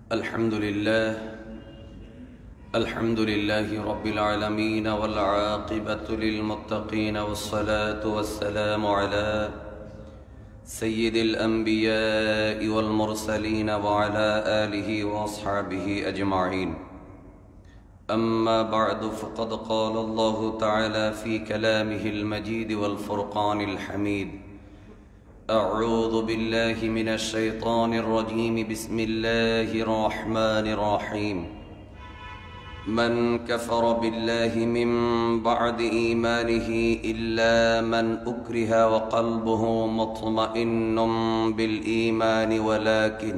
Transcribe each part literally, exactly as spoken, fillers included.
الحمد لله الحمد لله رب العالمين والعاقبة للمتقين والصلاة والسلام على سيد الأنبياء والمرسلين وعلى آله وأصحابه أجمعين. أما بعد فقد قال الله تعالى في كلامه المجيد والفرقان الحميد: أعوذ بالله من الشيطان الرجيم بسم الله الرحمن الرحيم. من كفر بالله من بعد إيمانه إلا من أكره وقلبه مطمئن بالإيمان ولكن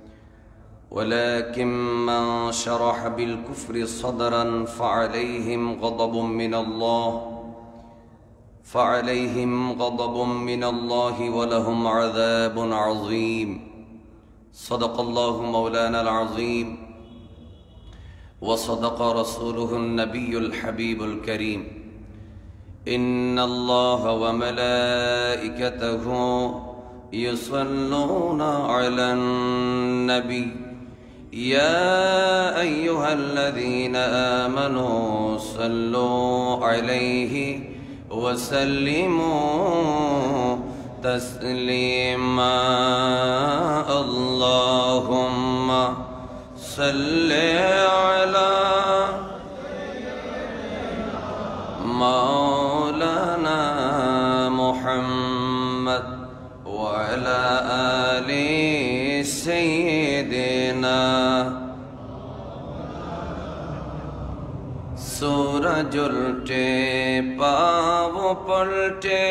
ولكن من شرح بالكفر صدرا فعليهم غضب من الله فعليهم غضب من الله ولهم عذاب عظيم. صدق الله مولانا العظيم وصدق رسوله النبي الحبيب الكريم. إن الله وملائكته يصلون على النبي يا أيها الذين آمنوا صلوا عليه وسلموا تسليما. اللهم صل على مولانا محمد وعلى آل سيدنا. सूरज उल्टे पाँव पलटे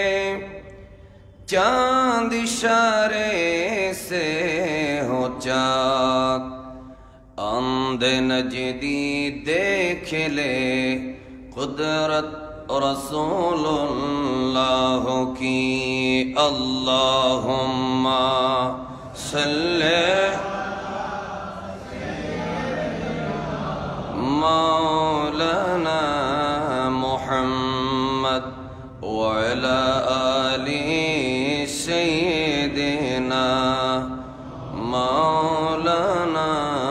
चांद इशारे से हो चाक अंधे नजदी देख ले कुदरत रसूलुल्लाह की। अल्लाहुम्मा सल्ले मौलाना मुहम्मद वअला आलि सय्यिदिना मौलाना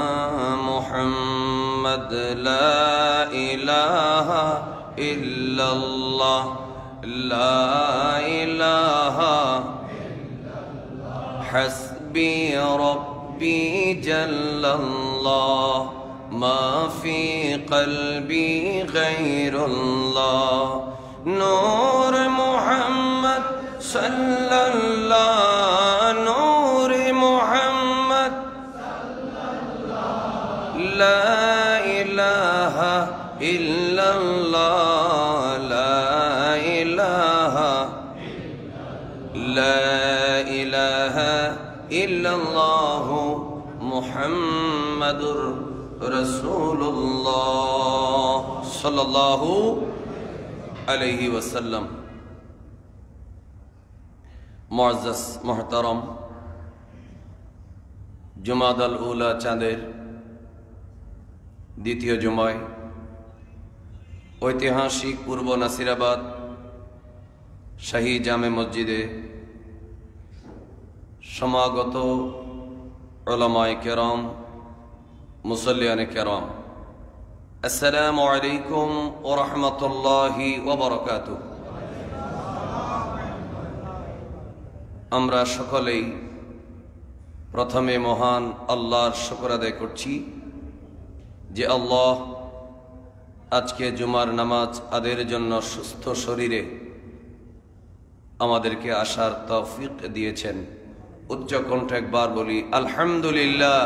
मुहम्मद। ला इलाहा इल्लल्लाह ला इलाहा हस्बी रब्बी जल्लल्लाह मा फी क़ल्बी गैरुल्लाह। नूर मुहम्मद सल्लल्लाहु नूर मुहम्मद ला इलाहा इल्लल्लाह ला इलाहा ला इलाहा इल्लल्लाह मुहम्मदुर रसूलुल्लाह सल्लल्लाहु अलैहि वसल्लम। मुअज़्ज़ज़ मुहतरम जुमादाल उला चाँदेर द्वितीय जुमाय ऐतिहासिक पूर्व नासिराबाद शाही जामे मस्जिदे समागत उलमाए केराम मुसल्लियाने केराम अस्सलामु अलैकुम व रहमतुल्लाहि व बाराकातुहु। आमरा सकलेई प्रथमे महान आल्लाहर शुक्र आदाय करछि जे आल्लाह आजके जुमार नामाज आदायेर जन्य सुस्थ शरीरे आमादेरके आसार तौफिक दिएछेन। उच्च कण्ठे एकबार बोली आलहामदुलिल्लाह।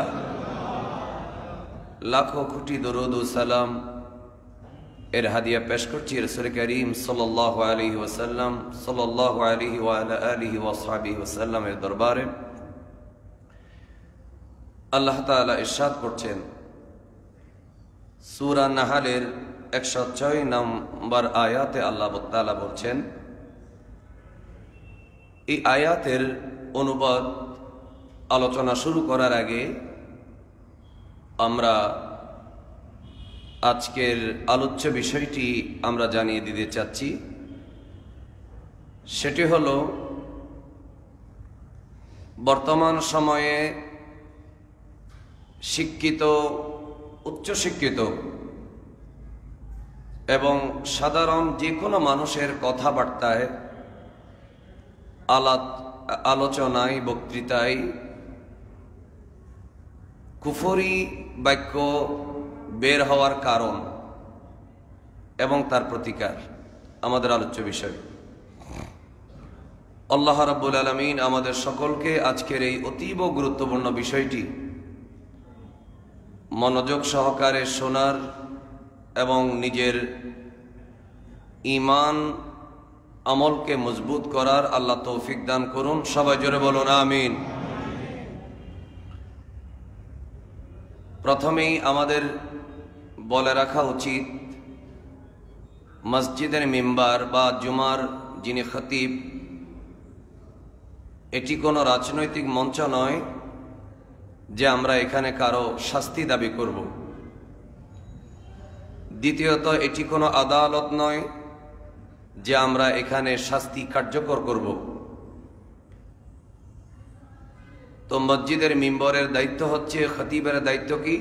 लाखों कोटी दरूद व सलाम एर हादिया पेश करछि रसूल करीम सल्लल्लाहु अलैहि वसल्लम सल्लल्लाहु अलैहि व अला आलिहि व असहाबिहि वसल्लम एर दरबारे। आल्लाह ताआला इरशाद करছেন सूरा नाहलेर একশো ছয় নম্বর आयाते আল্লাহ তাআলা বলছেন। এই আয়াতের অনুবাদ আলোচনা শুরু করার আগে আমরা আজকের আলোচ্য বিষয়টি আমরা জানিয়ে দিতে চাচ্ছি। সেটি হলো বর্তমান সময়ে শিক্ষিত, উচ্চশিক্ষিত এবং সাধারণ যে কোনো মানুষের কথাবার্তায়, আলাপ আলোচনায়, বক্তৃতায় কুফরি বাক্য বের হওয়ার কারণ এবং তার প্রতিকার আমাদের আলোচ্য বিষয়। আল্লাহ রাব্বুল আলামিন আমাদের সকলকে আজকের এই অতীব গুরুত্বপূর্ণ বিষয়টি মনোযোগ সহকারে শোনার এবং নিজের ঈমান আমলকে মজবুত করার আল্লাহ তৌফিক দান করুন। সবাই জোরে বলুন আমিন। প্রথমেই আমাদের বলে রাখা উচিত, মসজিদের মিম্বার বা জুমার যিনি খতিব, এটি কোনো রাজনৈতিক মঞ্চ নয় যে আমরা এখানে কারো শাস্তি দাবি করব। দ্বিতীয়ত, এটি কোনো আদালত নয় যে আমরা এখানে শাস্তি কার্যকর করব। তো মসজিদের মিম্বরের দায়িত্ব হচ্ছে, খতিবের দায়িত্ব কি?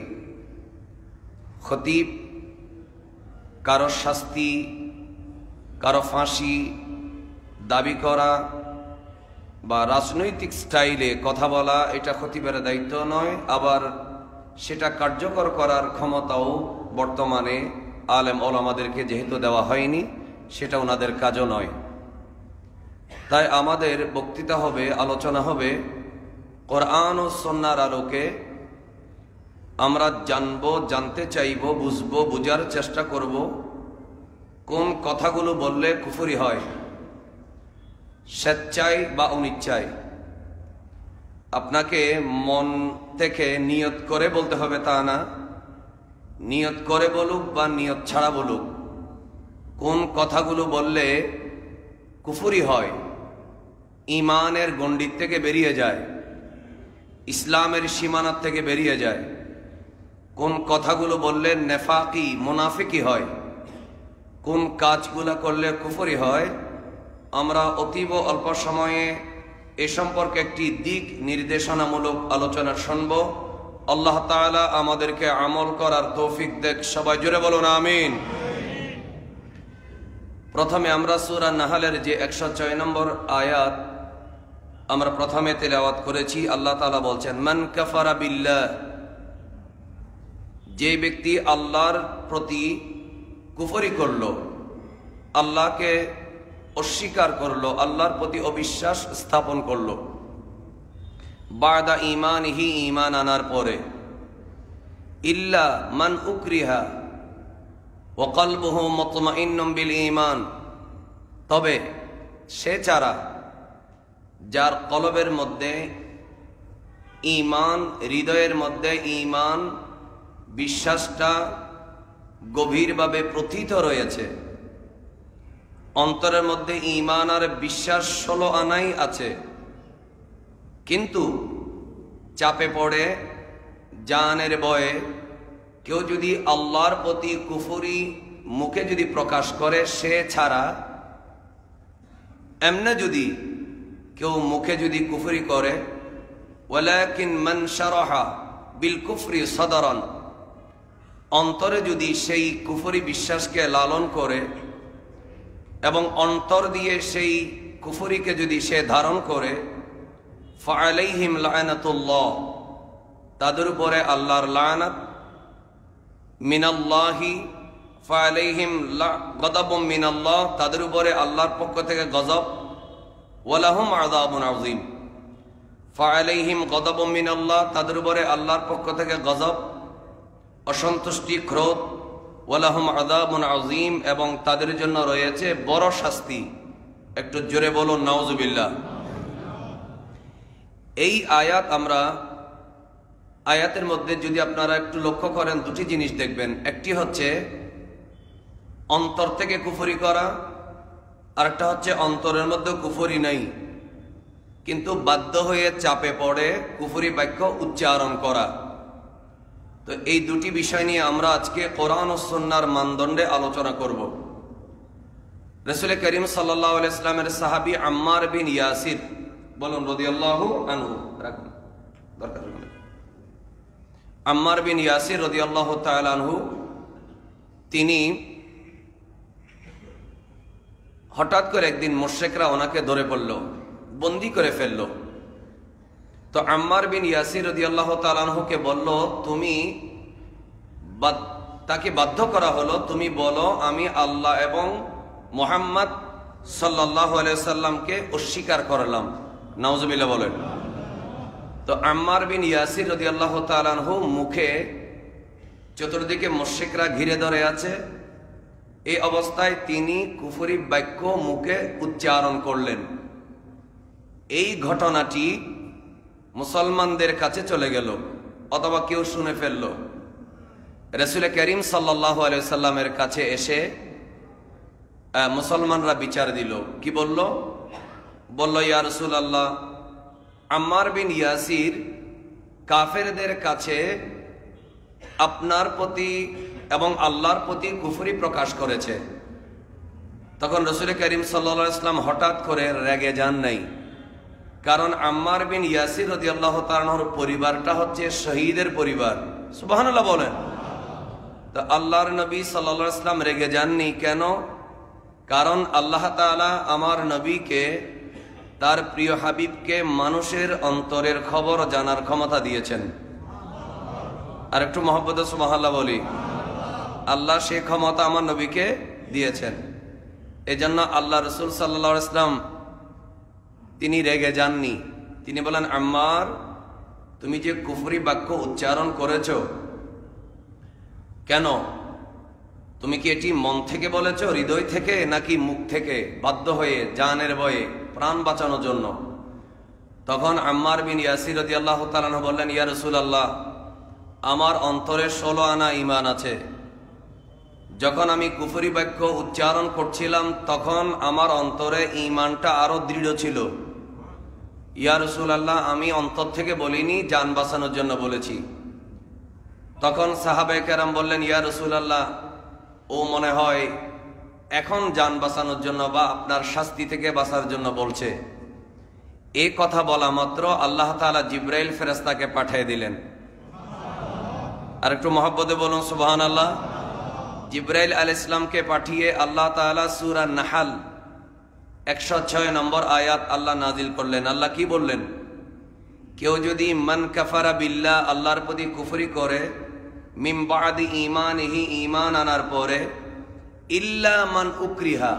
খতিব কারো শাস্তি, কারো ফাঁসি দাবি করা বা রাজনৈতিক স্টাইলে কথা বলা, এটা খতিবের দায়িত্ব নয়। আবার সেটা কার্যকর করার ক্ষমতাও বর্তমানে আলেম ওলামাদেরকে যেহেতু দেওয়া হয়নি, সেটা ওনাদের কাজও নয়। তাই আমাদের বক্তৃতা হবে, আলোচনা হবে কোরআন ও সুন্নাহর আলোকে। আমরা জানবো, জানতে চাইব, বুঝবো, বুঝার চেষ্টা করব কোন কথাগুলো বললে কুফরি হয়, স্বেচ্ছায় বা অনিচ্ছায়। আপনাকে মন থেকে নিয়ত করে বলতে হবে তা না, নিয়ত করে বলুক বা নিয়ত ছাড়া বলুক, কোন কথাগুলো বললে কুফরি হয়, ঈমানের গণ্ডির থেকে বেরিয়ে যায়, ইসলামের সীমানার থেকে বেরিয়ে যায়, কোন কথাগুলো বললে নেফাকি, মুনাফিকি হয়, কোন কাজগুলো করলে কুফরি হয়। আমরা অতীব অল্প সময়ে এ সম্পর্কে একটি দিক নির্দেশনামূলক আলোচনা শুনব। আল্লাহ তাআলা আমাদেরকে আমল করার তৌফিক দেখ। সবাই জোরে বলুন আমিন। প্রথমে আমরা সূরা নাহলের যে একশো ছয় নম্বর আয়াত আমরা প্রথমে তেলাওয়াত করেছি। আল্লাহ তাআলা বলছেন, মান কাফারা বিল্লাহ, যে ব্যক্তি আল্লাহর প্রতি কুফরি করলো, আল্লাহকে অস্বীকার করলো, আল্লাহর প্রতি অবিশ্বাস স্থাপন করলো, বাদা ঈমানিহি, ঈমান আনার পরে, ইল্লা মান উকরিহা ওয়া কলবুহু মুতমাইন্নুম বিল ঈমান, তবে সে ছাড়া যার কলবের মধ্যে ঈমান, হৃদয়ের মধ্যে ঈমান বিশ্বাসটা গভীরভাবে প্রথিত রয়েছে, অন্তরের মধ্যে ঈমান আর বিশ্বাস ষোলো আনাই আছে, কিন্তু চাপে পড়ে জানের ভয়ে কেউ যদি আল্লাহর প্রতি কুফরি মুখে যদি প্রকাশ করে, সে ছাড়া এমনে যদি কেউ মুখে যদি কুফরি করে, ওয়ালাকিন মান শারাহা বিল কুফরি সাদরান, অন্তরে যদি সেই কুফরি বিশ্বাসকে লালন করে এবং অন্তর দিয়ে সেই কুফরিকে যদি সে ধারণ করে, ফাআলাইহিম লা'নাতুল্লাহ, তাদের উপরে আল্লাহর লানাত, মিনাল্লাহি ফাআলাইহিম গযবুম মিনাল্লাহ, তাদের উপরে আল্লাহর পক্ষ থেকে গজব, ওয়ালাহুম আযাবুন আযীম, ফাআলাইহিম গযবুম মিনাল্লাহ, তাদের উপরে আল্লাহর পক্ষ থেকে গজব, অসন্তুষ্টি, ক্রোধ, ওয়ালাহুম আযাবুন আযীম, এবং তাদের জন্য রয়েছে বড় শাস্তি। একটু জোরে বলুন নাউযুবিল্লাহ। এই আয়াত আমরা আয়াতের মধ্যে যদি আপনারা একটু লক্ষ্য করেন, দুটি জিনিস দেখবেন। একটি হচ্ছে অন্তর থেকে কুফরি করা, আর একটা হচ্ছে অন্তরের মধ্যে কুফরি নাই কিন্তু বাধ্য হয়ে চাপে পড়ে কুফরি বাক্য উচ্চারণ করা। তো এই দুটি বিষয় নিয়ে আমরা আজকে কোরআন ও সুন্নাহর মানদণ্ডে আলোচনা করব। রাসূল করিম সাল্লাল্লাহু আলাইহি ওয়াসাল্লামের সাহাবী আম্মার বিন ইয়াসির, বলুন রাদিয়াল্লাহু আনহু, রাখুন দরকার হলে, আম্মার বিন ইয়াসির রাদিয়াল্লাহু তাআলা আনহু তিনি হঠাৎ করে একদিন মুশরিকরা ওনাকে ধরে পড়ল, বন্দী করে ফেলল। তো আম্মার বিন ইয়াসির রাদিয়াল্লাহু তাআলা আনহুকে বলল, তুমি তাকে বাধ্য করা হলো, তুমি বলো আমি আল্লাহ এবং মুহাম্মদ সাল্লাল্লাহু আলাইহি সাল্লামকে অস্বীকার করলাম। নাউজুবিল্লাহ বলেন। তো আম্মার বিন ইয়াসির রাদিয়াল্লাহু তাআলা আনহু মুখে, চতুর্দিকে মুশরিকরা ঘিরে ধরে আছে, এই অবস্থায় তিনি কুফরি বাক্য মুখে উচ্চারণ করলেন। এই ঘটনাটি মুসলমানদের কাছে চলে গেল, অথবা কেউ শুনে ফেলল। রাসূল করিম সাল্লাল্লাহু আলাইহি সাল্লামের কাছে এসে মুসলমানরা বিচার দিল। কি বলল? বলল, ইয়া রাসূলুল্লাহ, আম্মার বিন ইয়াসির কাফেরদের কাছে আপনার প্রতি এবং আল্লাহর প্রতি কুফরি প্রকাশ করেছে। তখন রাসূল করিম সাল্লাল্লাহু আলাইহি সাল্লাম হঠাৎ করে রেগে যান নাই, কারণ আম্মার বিন ইয়াসির রাদিয়াল্লাহু তাআলা আনহুর পরিবারটা হচ্ছে শহীদের পরিবার। সুবহানাল্লাহ বলেন। তো আল্লাহর নবী সাল্লাল্লাহু আলাইহি সাল্লাম রেগে যাননি কেন? কারণ আল্লাহ তাআলা আমার নবীকে, তার প্রিয় হাবিবকে মানুষের অন্তরের খবর জানার ক্ষমতা দিয়েছেন। আর একটু মহব্বতে সুবহানাল্লাহ বলি। আল্লাহ সে ক্ষমতা আমার নবীকে দিয়েছেন। এজন্য আল্লাহ রাসূল সাল্লাল্লাহু আলাইহি সাল্লাম তিনি রেগে যাননি। তিনি বলেন, আম্মার, তুমি যে কুফরি বাক্য উচ্চারণ করেছো, কেন? তুমি কি এটি মন থেকে বলেছো, হৃদয় থেকে, নাকি মুখ থেকে বাধ্য হয়ে, জানের ভয়ে, প্রাণ বাঁচানোর জন্য? তখন আম্মার বিন ইয়াসির রাদিয়াল্লাহু তাআলা আনহু বললেন, ইয়া রাসূলুল্লাহ, আমার অন্তরে ষোলো আনা ঈমান আছে। যখন আমি কুফরি বাক্য উচ্চারণ করছিলাম তখন আমার অন্তরে ঈমানটা আরো দৃঢ় ছিল। ইয়া রাসূলুল্লাহ, আমি অন্তর থেকে বলিনি, জান বাঁচানোর জন্য বলেছি। তখন সাহাবায়ে কেরাম বললেন, ইয়া রাসূলুল্লাহ, ও মনে হয় এখন জান বাঁচানোর জন্য বা আপনার শাস্তি থেকে বাঁচার জন্য বলছে। এই কথা বলা মাত্র আল্লাহ তাআলা জিবরাইল ফেরেশতাকে পাঠিয়ে দিলেন। আর একটু মহব্বতে বলুন সুবহানাল্লাহ। জিবরাইল আলাইহিস সালামকে পাঠিয়ে আল্লাহ তাআলা সূরা নাহাল একশো ছয় নম্বর আয়াত আল্লাহ নাজিল করলেন। আল্লাহ কি বললেন? কেউ যদি মান কাফারা বিল্লাহ, আল্লাহর প্রতি কুফরি করে, মিন বাদি ঈমানিহি, ঈমান আনার পরে, ইল্লা মান উকরিহা,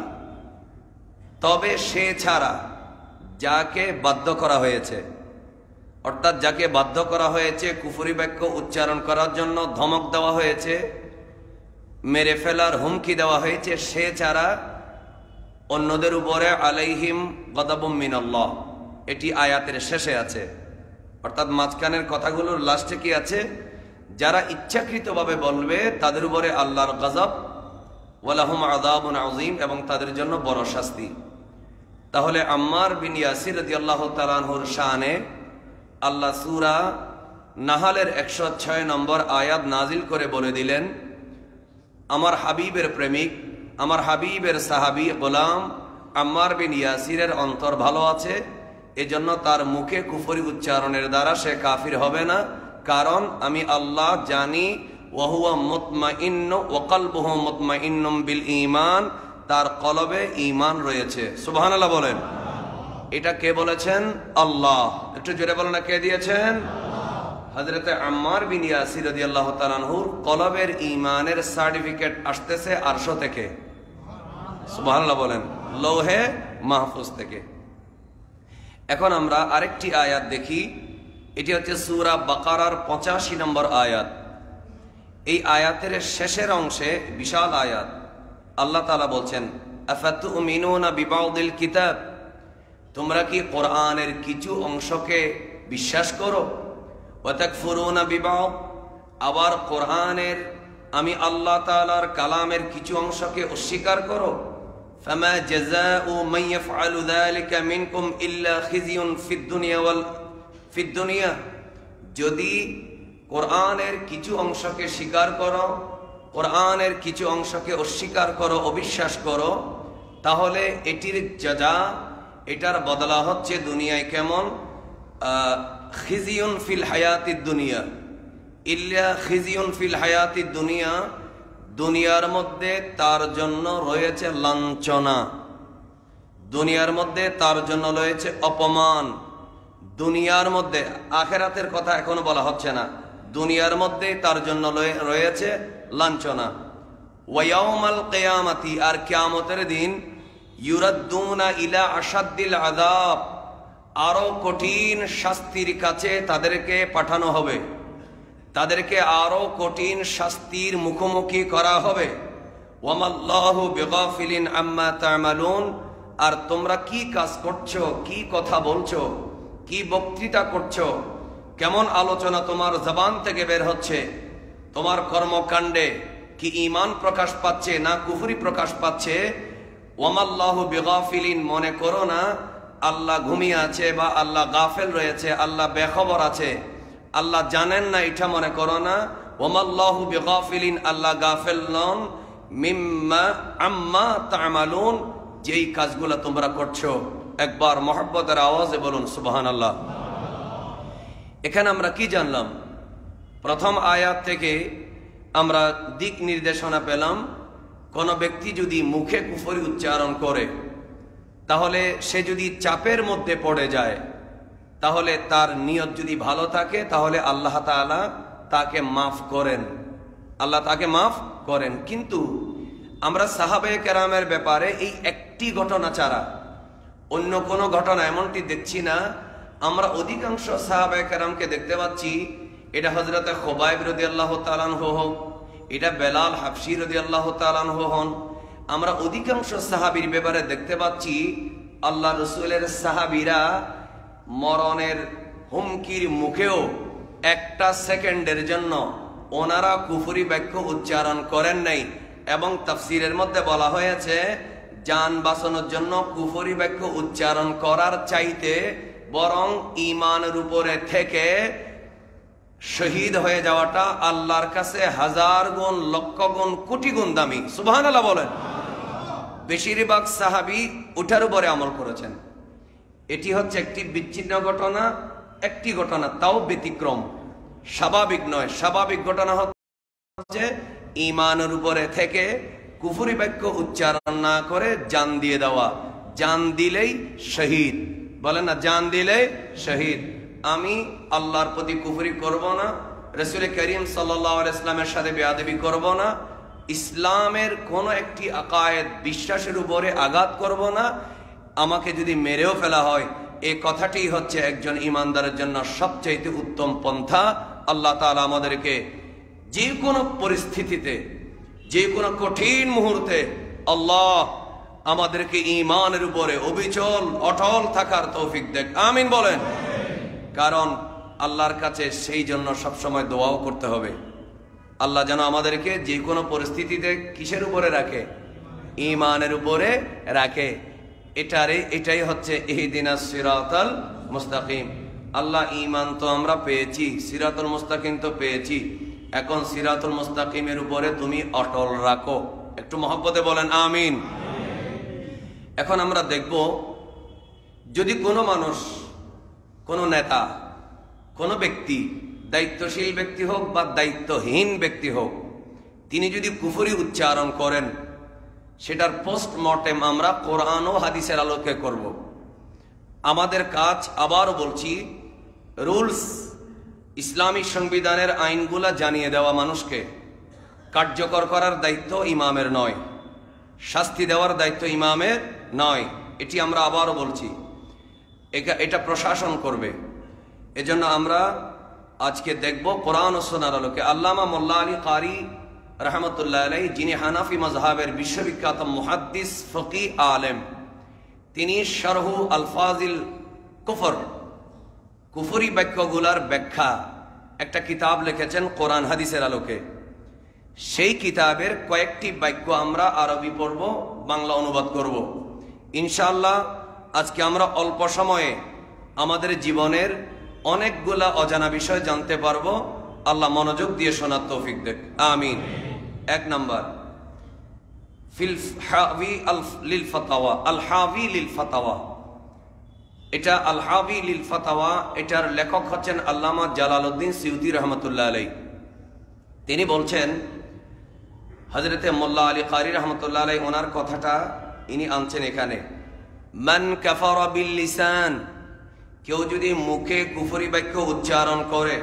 তবে সে ছাড়া যাকে বাধ্য করা হয়েছে, অর্থাৎ যাকে বাধ্য করা হয়েছে, কুফরি বাক্য উচ্চারণ করার জন্য ধমক দেওয়া হয়েছে, মেরে ফেলার হুমকি দেওয়া হয়েছে, সে ছাড়া অন্যদের উপরে আলাইহিম গদাবুম মিনাল্লাহ। এটি আয়াতের শেষে আছে, অর্থাৎ মাঝখানের কথাগুলোর লাস্টে কি আছে? যারা ইচ্ছাকৃতভাবে বলবে তাদের উপরে আল্লাহর গজব, ওয়ালাহুম আযাবুন আযীম, এবং তাদের জন্য বড় শাস্তি। তাহলে আম্মার বিন ইয়াসির রাদিয়াল্লাহু তাআলা আনহুর শানে আল্লাহ সূরা নাহালের একশো ছয় নম্বর আয়াত নাজিল করে বলে দিলেন, আমার হাবিবের প্রেমিক, আমার হাবিবের সাহাবী গোলাম আম্মার বিন ইয়াসিরের অন্তর ভালো আছে, এজন্য তার মুখে কুফরি উচ্চারণের দ্বারা সে কাফির হবে না, কারণ আমি আল্লাহ জানি, ওয়া হুয়া মুতমাইন্নু ওয়া কলবুহু মুতমাইন্নুম বিল ঈমান, তার কলবে ঈমান রয়েছে। সুবহানাল্লাহ বলেন। এটা কে বলেছেন? আল্লাহ। একটু জোরে বলেন না, কে দিয়েছেন? হযরতে আম্মার বিন ইয়াসির রাদিয়াল্লাহু তাআলা আনহুর কলবের ঈমানের সার্টিফিকেট আসতেছে আরশ থেকে। সুবহানাল্লাহ বলেন। লৌহে মাহফুজ থেকে। এখন আমরা আরেকটি আয়াত দেখি। এটি হচ্ছে সূরা বাকারার পঁচাশি নম্বর আয়াত। এই আয়াতের শেষের অংশে বিশাল আয়াত। আল্লাহ তাআলা বলছেন, আফাতুমিনুনা বিবাউদিল কিতাব, তোমরা কি কোরআনের কিছু অংশকে বিশ্বাস করো? ওয়া তাকফুরুনা বিবাউ, আবার কোরআনের, আমি আল্লাহ তাআলার কালামের কিছু অংশকে অস্বীকার করো। ফামা জাযাউ মান ইয়াফআলু যালিকা মিনকুম ইল্লা খিজিয়ুন ফিদ দুনিয়া ওয়াল ফিদ দুনিয়া, যদি কোরআনের কিছু অংশকে স্বীকার করো, কোরআনের কিছু অংশকে অস্বীকার করো, অবিশ্বাস করো, তাহলে এটির জাযা, এটার বদলা হচ্ছে দুনিয়ায় কেমন? খিজিয়ুন ফিল হায়াতিদ দুনিয়া, ইল্লা খিজিউন ফিল হায়াতি দুনিয়া, দুনিয়ার মধ্যে তার জন্য রয়েছে লাঞ্ছনা, দুনিয়ার মধ্যে তার জন্য রয়েছে অপমান, দুনিয়ার মধ্যে, আখেরাতের কথা এখনো বলা হচ্ছে না, দুনিয়ার মধ্যে তার জন্য রয়েছে লাঞ্ছনা। ওয়ায়াউমাল কিয়ামাতি, আর কিয়ামতের দিন, ইউরাদ্দুনা ইলা আশাদ্দিল আযাব, আরো কঠিন শাস্তির কাছে তাদেরকে পাঠানো হবে, তাদেরকে আরো কঠিন শাস্তির মুখোমুখি করা হবে। ওয়ামাল্লাহু বিগাফিলিন আম্মা তা'মালুন, আর তোমরা কি কাজ করছো, কি কথা বলছো, কি বক্তৃতা করছো, কেমন আলোচনা তোমার জবান থেকে বের হচ্ছে, তোমার কর্মকাণ্ডে কি ঈমান প্রকাশ পাচ্ছে না কুফরি প্রকাশ পাচ্ছে। ওয়ামাল্লাহু বিগাফিলিন, মনে করো না আল্লাহ ঘুমিয়ে আছে বা আল্লাহ গাফেল রয়েছে, আল্লাহ বেখবর আছে, আল্লাহ জানেন না, এটা মনে করো না। ওয়ামাল্লাহু বিগাফিলিন, আল্লাহ গাফেল নন, মিম্মা আম্মা তা'মালুন, যেই কাজগুলো তোমরা করছো। একবার মহব্বতের আওয়াজে বলুন সুবহানাল্লাহ। এখানে আমরা কি জানলাম? প্রথম আয়াত থেকে আমরা দিক নির্দেশনা পেলাম, কোন ব্যক্তি যদি মুখে কুফরি উচ্চারণ করে, তাহলে সে যদি চাপের মধ্যে পড়ে যায়, তাহলে তার নিয়ত যদি ভালো থাকে, তাহলে আল্লাহ তাআলা তাকে মাফ করেন, আল্লাহ তাকে মাফ করেন। কিন্তু আমরা সাহাবায়ে কেরামের ব্যাপারে এই একটি ঘটনা ছাড়া অন্য কোনো ঘটনা এমনটি দেখছি না। আমরা অধিকাংশ সাহাবায়ে কেরামকে দেখতে পাচ্ছি, এটা হযরতে খুবাইব রাদিয়াল্লাহু তাআলা আনহু হোক, এটা বেলাল হাবশী রাদিয়াল্লাহু তাআলা আনহু হন, আমরা অধিকাংশ সাহাবীর ব্যাপারে দেখতে পাচ্ছি আল্লাহ রাসূলের সাহাবীরা মরণের হুমকির মুখেও একটা সেকেন্ডের জন্য ওনারা কুফরি বাক্য উচ্চারণ করেন নাই। এবং তাফসীরের মধ্যে বলা হয়েছে, জান বাঁচানোর জন্য কুফরি বাক্য উচ্চারণ করার চাইতে বরং ঈমানের উপরে থেকে শহীদ হয়ে যাওয়াটা আল্লাহর কাছে হাজার গুণ, লক্ষ গুণ, কোটি গুণ দামি। সুবহানাল্লাহ বলেন। বেশিরভাগ সাহাবী ওটার উপরে আমল করেছেন। এটি হচ্ছে একটি বিচ্ছিন্ন ঘটনা, একটি ঘটনা, তাও ব্যতিক্রম, স্বাভাবিক নয়। স্বাভাবিক ঘটনা হচ্ছে ঈমানের উপরে থেকে কুফরি বাক্য উচ্চারণ না করে জান দিয়ে দেওয়া। জান দিলেই শহীদ, বলেন না, জান দিলেই শহীদ। আমি আল্লাহর প্রতি কুফরি করব না, রাসূল করিম সাল্লাল্লাহু আলাইহি ওয়াসাল্লামের সাথে বেয়াদবি করব না, ইসলামের কোন একটি আকায়েদ বিশ্বাসের উপরে আঘাত করব না। আমাকে যদি মেরেও ফেলা হয়, এই কথাটি হচ্ছে একজন ঈমানদারের জন্য সবচেয়ে উত্তম পন্থা। আল্লাহ তাআলা আমাদেরকে যে কোনো পরিস্থিতিতে, যে কোনো কঠিন মুহূর্তে আল্লাহ আমাদেরকে ঈমানের উপরে অবিচল অটল থাকার তৌফিক দেখ, আমিন বলেন। কারণ আল্লাহর কাছে সেই জন্য সবসময় দোয়াও করতে হবে, আল্লাহ যেন আমাদেরকে যে কোনো পরিস্থিতিতে কিসের উপরে রাখে, ঈমানের উপরে রাখে। এটারে এটাই হচ্ছে ইহদিনাস সিরাতাল মুস্তাকিম। আল্লাহ ঈমান তো আমরা পেয়েছি, সিরাতুল মুস্তাকিম তো পেয়েছি, এখন সিরাতুল মুস্তাকিমের উপরে তুমি অটল রাখো। একটু মহব্বতে বলেন আমিন। এখন আমরা দেখব, যদি কোনো মানুষ, কোনো নেতা, কোনো ব্যক্তি, দায়িত্বশীল ব্যক্তি হোক বা দায়িত্বহীন ব্যক্তি হোক, তিনি যদি কুফরি উচ্চারণ করেন, সেটার পোস্টমর্টেম আমরা কোরআন ও হাদিসের আলোকে করব। আমাদের কাজ, আবারও বলছি, রুলস, ইসলামী সংবিধানের আইনগুলা জানিয়ে দেওয়া মানুষকে, কার্যকর করার দায়িত্ব ইমামের নয়, শাস্তি দেওয়ার দায়িত্ব ইমামের নয়। এটি আমরা আবারও বলছি, এটা প্রশাসন করবে। এজন্য আমরা আজকে দেখব কোরআন ও সুন্নাহর আলোকে। আল্লামা মোল্লা আলী কারি রহমতুল্লাহ আলাইহি, যিনি হানাফি মাযহাবের বিশ্ববিখ্যাত মুহাদ্দিস, ফকিহ, আলেম, তিনি শারহু আলফাজিল কুফর, কুফরি বাক্যগুলার ব্যাখ্যা একটা কিতাব লিখেছেন কোরআন হাদিসের আলোকে। সেই কিতাবের কয়েকটি বাক্য আমরা আরবি পড়ব, বাংলা অনুবাদ করব ইনশাআল্লাহ। আজকে আমরা অল্প সময়ে আমাদের জীবনের অনেকগুলা অজানা বিষয় জানতে পারবো। আল্লাহ মনোযোগ দিয়ে শোনার তৌফিক দেখ, আমিন। এক নাম্বার, ফিল হাবি আল লিল ফাতাওয়া, আল হাবি লিল ফাতাওয়া। এটা আল হাবি লিল ফাতাওয়া, এটার লেখক হচ্ছেন আল্লামা জালালউদ্দিন সিউতি রহমতুল্লাহ আলাইহি। তিনি বলছেন, হযরতে মোল্লা আলী কারি রহমতুল্লাহ আলাইহি ওনার কথাটা ইনি আনছেন এখানে, মান কাফারা বিল লিসান, কেউ যদি মুখে কুফরি বাক্য উচ্চারণ করে,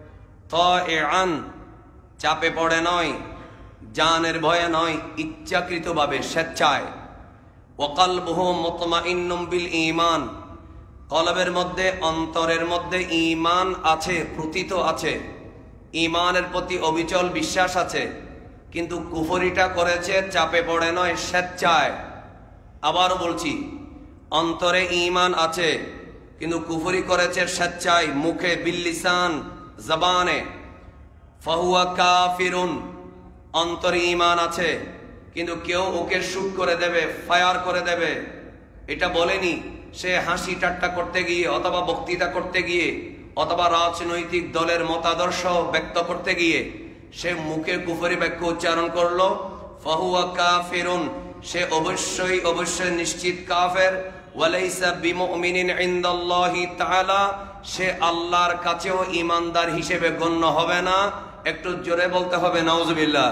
তাইআন, চাপে পড়ে নয়, জানের ভয়ে নয়, ইচ্ছাকৃতভাবে স্বেচ্ছায়, ওয়া কলবুহু মুতমাইন্নুম বিল ঈমান, কলবের মধ্যে অন্তরের মধ্যে ঈমান আছে, প্রতীত আছে, ঈমানের প্রতি অবিচল বিশ্বাস আছে, কিন্তু কুফরিটা করেছে চাপে পড়ে নয়, স্বেচ্ছায়। আবারও বলছি, অন্তরে ঈমান আছে কিন্তু কুফরি করেছে স্বেচ্ছায়, মুখে, বিল্লিসান, জবানে, ফাহুয়া কাফিরুন, অন্তরে ঈমান আছে কিন্তু কেউ ওকে শুট করে দেবে, ফায়ার করে দেবে, এটা বলেনি। সে হাসি ঠাট্টা করতে গিয়ে অথবা বক্তৃতা করতে গিয়ে অথবা রাজনৈতিক দলের মতাদর্শ ব্যক্ত করতে গিয়ে সে মুখে কুফরি বাক্য উচ্চারণ করলো, ফাহুয়া কাফিরুন, সে অবশ্যই অবশ্যই নিশ্চিত কাফের। ওয়ালাইসা বিমুমিনিন ইনদাল্লাহি তাআলা, সে আল্লাহর কাছেও ঈমানদার হিসেবে গণ্য হবে না। একটু জোরে বলতে হবে নাউজুবিল্লাহ।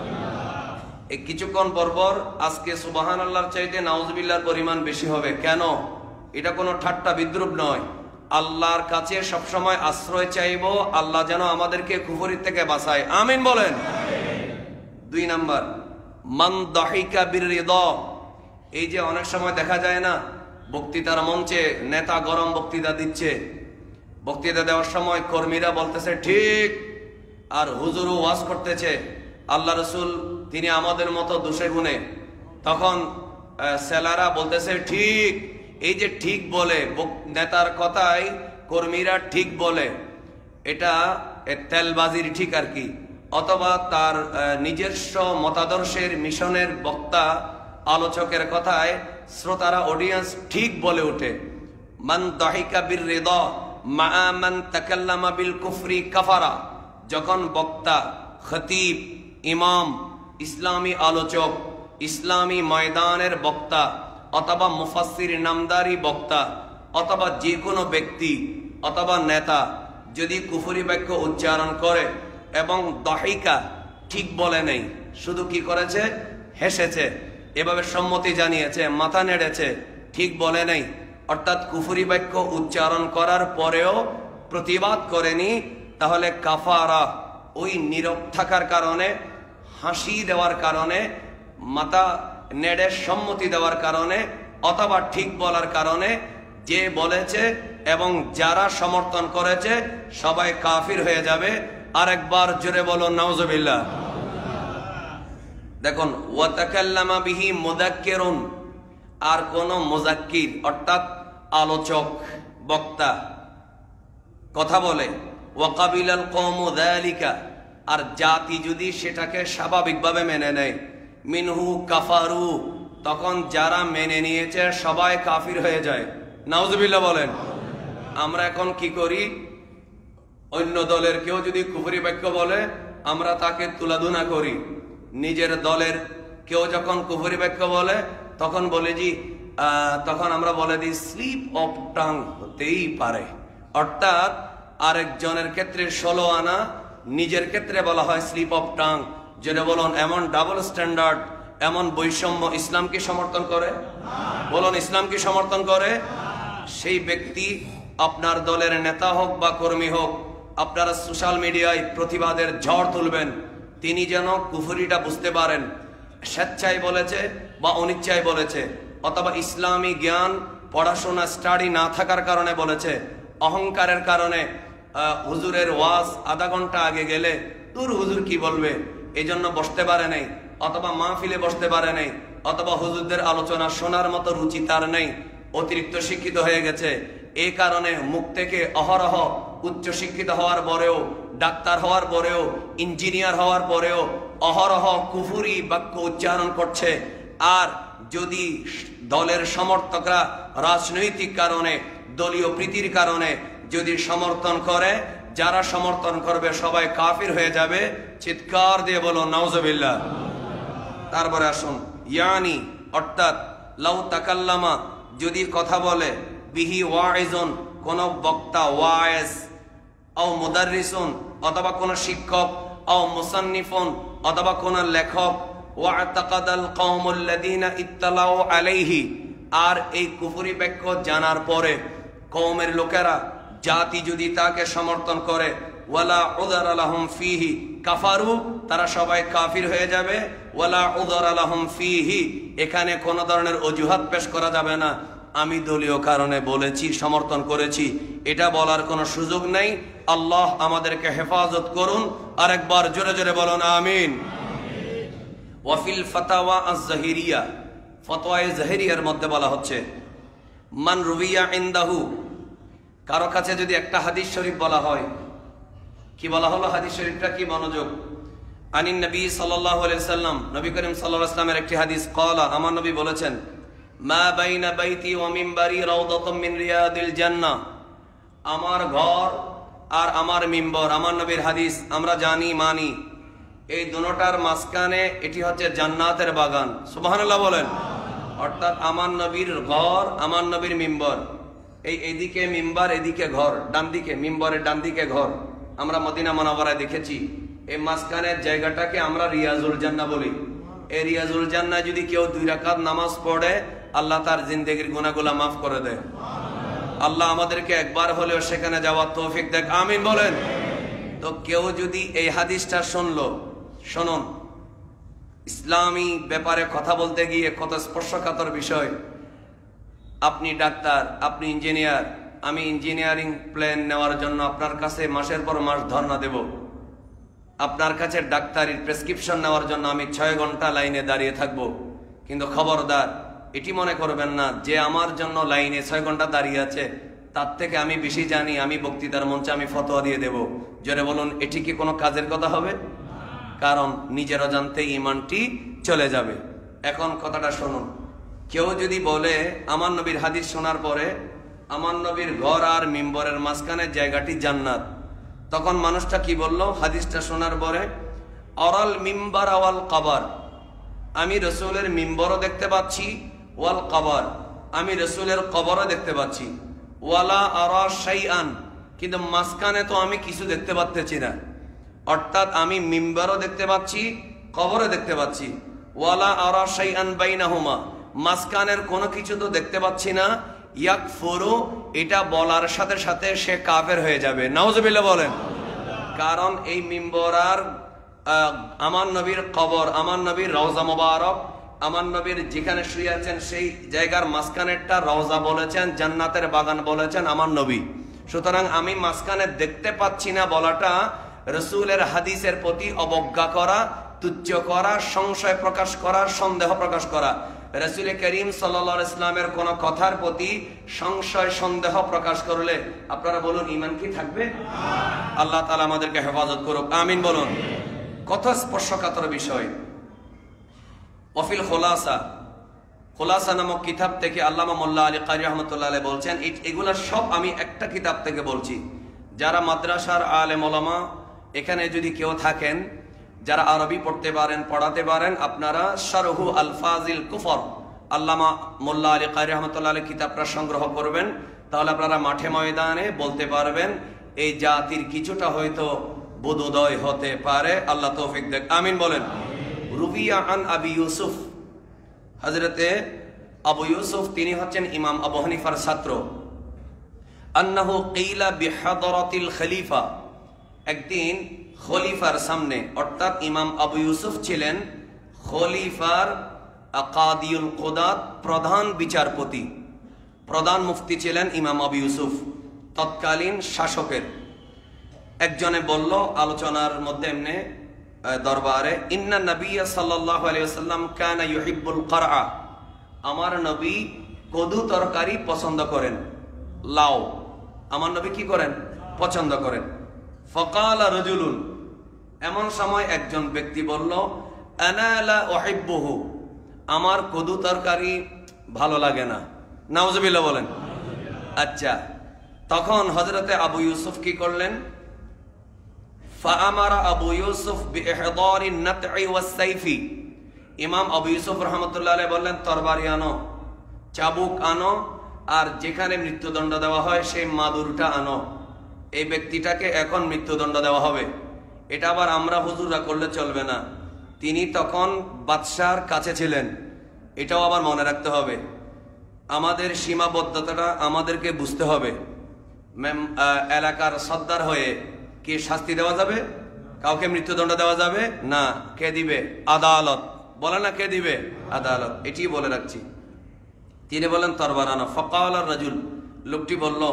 এই কিছুক্ষণ পরপর আজকে সুবহানাল্লাহর চাইতে নাউজুবিল্লাহর পরিমাণ বেশি হবে। কেন? এটা কোনো ঠাট্টা বিদ্রুপ নয়। আল্লাহর কাছে সবসময় আশ্রয় চাইব, আল্লাহ যেন আমাদেরকে কুফরি থেকে বাঁচায়, আমিন বলেন। দুই নাম্বার, মান দাহিকা বিররিদা, এই যে অনেক সময় দেখা যায় না, বক্তৃতার মঞ্চে নেতা গরম বক্তৃতা দিচ্ছে, বক্তৃতা দেওয়ার সময় কর্মীরা বলতেছে ঠিক, আর হুজুরও ওয়াজ করতেছে আল্লাহ রসুল তিনি আমাদের মতো দোষে গুণে, তখন সেলারা বলতেছে ঠিক। এই যে ঠিক বলে, নেতার কথায় কর্মীরা ঠিক বলে, এটা তেলবাজির ঠিক আর কি, অথবা তার নিজস্ব মতাদর্শের মিশনের বক্তা আলোচকের কথায় শ্রোতারা অডিয়েন্স ঠিক বলে ওঠে। মান দাহিকা বির রিদা মা মান তাকাল্লামা বিল কুফরি কাফারা, যখন বক্তা, খতিব, ইমাম, ইসলামী আলোচক, ইসলামী ময়দানের বক্তা অথবা মুফাসসির নামদারি বক্তা অথবা যে কোনো ব্যক্তি অথবা নেতা যদি কুফরি বাক্য উচ্চারণ করে এবং দাহিকা, ঠিক বলে নেই, শুধু কি করেছে, হেসেছে, এভাবে সম্মতি জানিয়েছে, মাথা নেড়েছে, ঠিক বলে নেই, অর্থাৎ কুফরি বাক্য উচ্চারণ করার পরেও প্রতিবাদ করেনি, তাহলে কাফারা, ওই নীরব থাকার কারণে, হাসি দেওয়ার কারণে, মাথা নেড়ে সম্মতি দেওয়ার কারণে অথবা ঠিক বলার কারণে যে বলেছে এবং যারা সমর্থন করেছে সবাই কাফির হয়ে যাবে। আরেকবার জোরে বলো নাউজুবিল্লাহ। দেখুন, ওয়া তাকাল্লামা বিহি মুযাক্কিরুন, আর কোন মুযাক্কির অর্থাৎ আলোচক, বক্তা কথা বলে, ওয়া কাবিলাল কওমু যালিকা, আর জাতি যদি সেটাকে স্বাভাবিকভাবে মেনে নেয়, মিনহু কাফারু, তখন যারা মেনে নিয়েছে সবাই কাফির হয়ে যায়। নাউজুবিল্লাহ বলেন। আমরা এখন কি করি, অন্য দলের কেউ যদি কুফরি বাক্য বলে আমরা তাকে তুলাধুনা করি, নিজের দলের কেউ যখন কুফরি বাক্য বলে তখন বলে জি তখন আমরা বলে দিই স্লিপ অফ টাং হতেই পারে, অর্থাৎ আরেকজনের ক্ষেত্রে ষোলো আনা, নিজের ক্ষেত্রে বলা হয় স্লিপ অফ টাং। যেটা বলুন, এমন ডাবল স্ট্যান্ডার্ড, এমন বৈষম্য ইসলাম কি সমর্থন করে? বলুন, ইসলাম কি সমর্থন করে? সেই ব্যক্তি আপনার দলের নেতা হোক বা কর্মী হোক, আপনারা সোশ্যাল মিডিয়ায় প্রতিবাদের ঝড় তুলবেন, তিনি যেন কুফরিটা বুঝতে পারেন, স্বেচ্ছায় বলেছে বা অনিচ্ছায় বলেছে, অথবা ইসলামী জ্ঞান পড়াশোনা স্টাডি না থাকার কারণে বলেছে, অহংকারের কারণে হুজুরের ওয়াজ আধা ঘন্টা আগে গেলে দূর হুজুর কি বলবে এই জন্য বসতে পারে নাই, অথবা মাহফিলে বসতে পারে নাই, অথবা হুজুরদের আলোচনা শোনার মতো রুচি তার নেই, অতিরিক্ত শিক্ষিত হয়ে গেছে, এই কারণে মুখ থেকে অহরহ উচ্চ শিক্ষিত হওয়ার পরেও, ডাক্তার হওয়ার পরেও, ইঞ্জিনিয়ার হওয়ার পরেও অহরহ কুফরি বাক্য উচ্চারণ করছে। আর যদি দলের সমর্থকরা রাজনৈতিক কারণে, দলীয় প্রীতির কারণে যদি সমর্থন করে, যারা সমর্থন করবে সবাই কাফির হয়ে যাবে। চিৎকার দিয়ে বলো নাউজুবিল্লাহ। তারপরে আসুন, ইয়ানি অর্থাৎ লাউ তাকাল্লামা, যদি কথা বলে, বিহি ওয়াইজুন, কোন বক্তা, ওয়াইজ, আও মুদাররিসুন, অথবা কোন শিক্ষক, আও মুসান্নিফুন অথবা কোন লেখক ওয়াতাকাদাল কওমুল্লাযীনা ইত্তালাউ আলাইহি আর এই কুফরি বাক্য জানার পরে কওমের লোকেরা জাতি যদি তাকে সমর্থন করে ওয়ালা উযরা লাহুম ফীহি কাফারু তারা সবাই কাফির হয়ে যাবে ওয়ালা উযরা লাহুম ফীহি এখানে কোন ধরনের অজুহাত পেশ করা যাবে না আমি দলীয় কারণে বলেছি সমর্থন করেছি এটা বলার কোনো সুযোগ নেই আল্লাহ আমাদেরকে হেফাজত করুন আরেকবার জোরে জোরে বলুন আমিন ওয়াফিল ফাতাওয়া আজ-জাহিরিয়া ফতোয়ায়ে জাহিরিয়ার মধ্যে বলা হচ্ছে মান রুবিয়া ইনদাহু কারো কাছে যদি একটা হাদিস শরীফ বলা হয় কি বলা হলো হাদিস শরীফটা কি মনোযোগ আনিন নবী সাল্লাল্লাহু আলাইহি ওয়াসাল্লাম নবী করিম সাল্লাল্লাহু আলাইহি ওয়াসাল্লামের একটি হাদিস ক্বালা আমার নবী বলেছেন মা বাইনা বাইতি ওয়া মিম্বারি রাউদাতুম মিন রিয়াদিল জান্নাহ আমার ঘর আর আমার মিম্বর আমার নবীর হাদিস আমরা জানি মানি এই দুটোটার মাঝখানে এটি হচ্ছে জান্নাতের বাগান সুবহানাল্লাহ বলেন অর্থাৎ আমার নবীর ঘর আমার নবীর মিম্বর এই এদিকে মিম্বার এদিকে ঘর ডান দিকে মিম্বরের ডান দিকে ঘর আমরা মদিনা মুনাওয়ারায় দেখেছি এই মাঝখানের জায়গাটাকে আমরা রিয়াজুল জান্নাহ বলি এই রিয়াজুল জান্নাহ যদি কেউ দুই রাকাত নামাজ পড়ে আল্লাহ তার জিন্দেগির গুনাহগুলো মাফ করে দেয় আল্লাহ আমাদেরকে একবার হলেও সেখানে যাওয়ার তৌফিক দেখ আমিন বলেন তো কেউ যদি এই হাদিসটা শুনলো শুনুন ইসলামী ব্যাপারে কথা বলতে গিয়ে কত স্পর্শকাতর বিষয় আপনি ডাক্তার আপনি ইঞ্জিনিয়ার আমি ইঞ্জিনিয়ারিং প্ল্যান নেওয়ার জন্য আপনার কাছে মাসের পর মাস ধর্ণা দেব আপনার কাছে ডাক্তারির প্রেসক্রিপশন নেওয়ার জন্য আমি ছয় ঘন্টা লাইনে দাঁড়িয়ে থাকব কিন্তু খবরদার এটি মনে করবেন না যে আমার জন্য লাইনে ছয় ঘন্টা দাঁড়িয়ে আছে তার থেকে আমি বেশি জানি আমি বক্তৃতার মঞ্চে আমি ফতোয়া দিয়ে দেব জোরে বলুন এটি কি কোনো কাজের কথা হবে কারণ নিজের অজান্তে ঈমানটি চলে যাবে এখন কথাটা শুনুন কেউ যদি বলে আমার নবীর হাদিস শোনার পরে আমার নবীর ঘর আর মিম্বরের মাঝখানে জায়গাটি জান্নাত তখন মানুষটা কি বললো হাদিসটা শোনার পরে অরাল মিম্বার ওয়াল কবর আমি রাসূলের মিম্বরও দেখতে পাচ্ছি ওয়াল কবর আমি রাসূলের কবরও দেখতে পাচ্ছি ওয়ালা আরা শাইআন কিন্তু মাঝখানে তো আমি কিছু দেখতে পাচ্ছি না অর্থাৎ আমি মিম্বরও দেখতে পাচ্ছি কবরও দেখতে পাচ্ছি ওয়ালা আরা শাইআন বাইনাহুমা মাঝখানের কোনো কিছু তো দেখতে পাচ্ছি না ইয়াকফুরু এটা বলার সাথে সাথে সে কাফের হয়ে যাবে নাউজুবিল্লাহ বলেন কারণ এই মিম্বর আর আমার নবীর কবর আমার নবীর রওজা মুবারক আমার নবীর যেখানে শুয়ে আছেন সেই জায়গার মাঝখানেরটা রওজা বলেছেন জান্নাতের বাগান বলেছেন আমার নবী সুতরাং আমি মাঝখানে দেখতে পাচ্ছি না বলাটা রাসূলের হাদিসের প্রতি অবজ্ঞা করা তুচ্ছ করা সংশয় প্রকাশ করা সন্দেহ প্রকাশ করা রাসূল করিম সাল্লাল্লাহু আলাইহি ওয়াসাল্লামের কোন কথার প্রতি সংশয় সন্দেহ প্রকাশ করলে আপনারা বলুন ঈমান কি থাকবে আল্লাহ তাআলা আমাদেরকে হেফাজত করুক আমিন বলুন কত স্পর্শকাতর বিষয় ওয়াফিল খুলাসা খুলাসা নামক কিতাব থেকে আল্লামা মোল্লা আলী কারি রাহমাতুল্লাহ আলাইহি বলছেন এগুলা সব আমি একটা কিতাব থেকে বলছি যারা মাদ্রাসার আলেম ওলামা এখানে যদি কেউ থাকেন যারা আরবি পড়তে পারেন পড়াতে পারেন আপনারা শারহু আলফাজিল কুফর আল্লামা মোল্লা আলী কারি রাহমাতুল্লাহ আলাইহি কিতাবটা সংগ্রহ করবেন তাহলে আপনারা মাঠে ময়দানে বলতে পারবেন এই জাতির কিছুটা হয়তো বোধোদয় হতে পারে আল্লাহ তৌফিক দেখ আমিন বলেন রুবিয়া আন আবি ইউসুফ হযরতে আবু ইউসুফ তিনি হচ্ছেন ইমাম আবু হানিফার ছাত্র আন্নাহু কিলা বিহাদরাতিল খলিফা একদিন খলিফার সামনে অর্থাৎ ইমাম আবু ইউসুফ ছিলেন খলিফার কাদিউল কুদাত প্রধান বিচারপতি প্রধান মুফতি ছিলেন ইমাম আবু ইউসুফ তৎকালীন শাসকের একজনে বলল আলোচনার মধ্যে এমনি দরবারে ইন্না নবিয়্য সাল্লাল্লাহু আলাইহি ওয়াসাল্লাম কানা ইউহিব্বুল করআ আমার নবী কদু তরকারি পছন্দ করেন লাউ আমার নবী কি করেন পছন্দ করেন ফাকালা রাজুলুন এমন সময় একজন ব্যক্তি বলল আনা লা উহিব্বুহু আমার কদু তরকারি ভালো লাগে না নাউজুবিল্লাহ বলেন আচ্ছা তখন হযরতে আবু ইউসুফ কি করলেন ফাআমারা আবু ইউসুফ বিইহদারিন নাতঈ ওয়াস সাইফি ইমাম আবু ইউসুফ রাহমাতুল্লাহ আলাইহি বললেন তরবারি আনো চাবুক আনো আর যেখানে মৃত্যুদণ্ড দেওয়া হয় সেই মাদুরটা আনো এই ব্যক্তিটাকে এখন মৃত্যুদণ্ড দেওয়া হবে এটা আবার আমরা হুজুররা করলে চলবে না, তিনি তখন বাদশার কাছে ছিলেন, এটাও আবার মনে রাখতে হবে। আমাদের সীমাবদ্ধতাটা আমাদেরকে বুঝতে হবে। এলাকার সর্দার হয়ে কি শাস্তি দেওয়া যাবে? কাউকে মৃত্যুদণ্ড দেওয়া যাবে না। কে দিবে? আদালত। বলে না কে দিবে? আদালত। এটি বলে রাখছি। তিনি বলেন তরবার আনা। ফাকাল রাজুল, লোকটি বলল,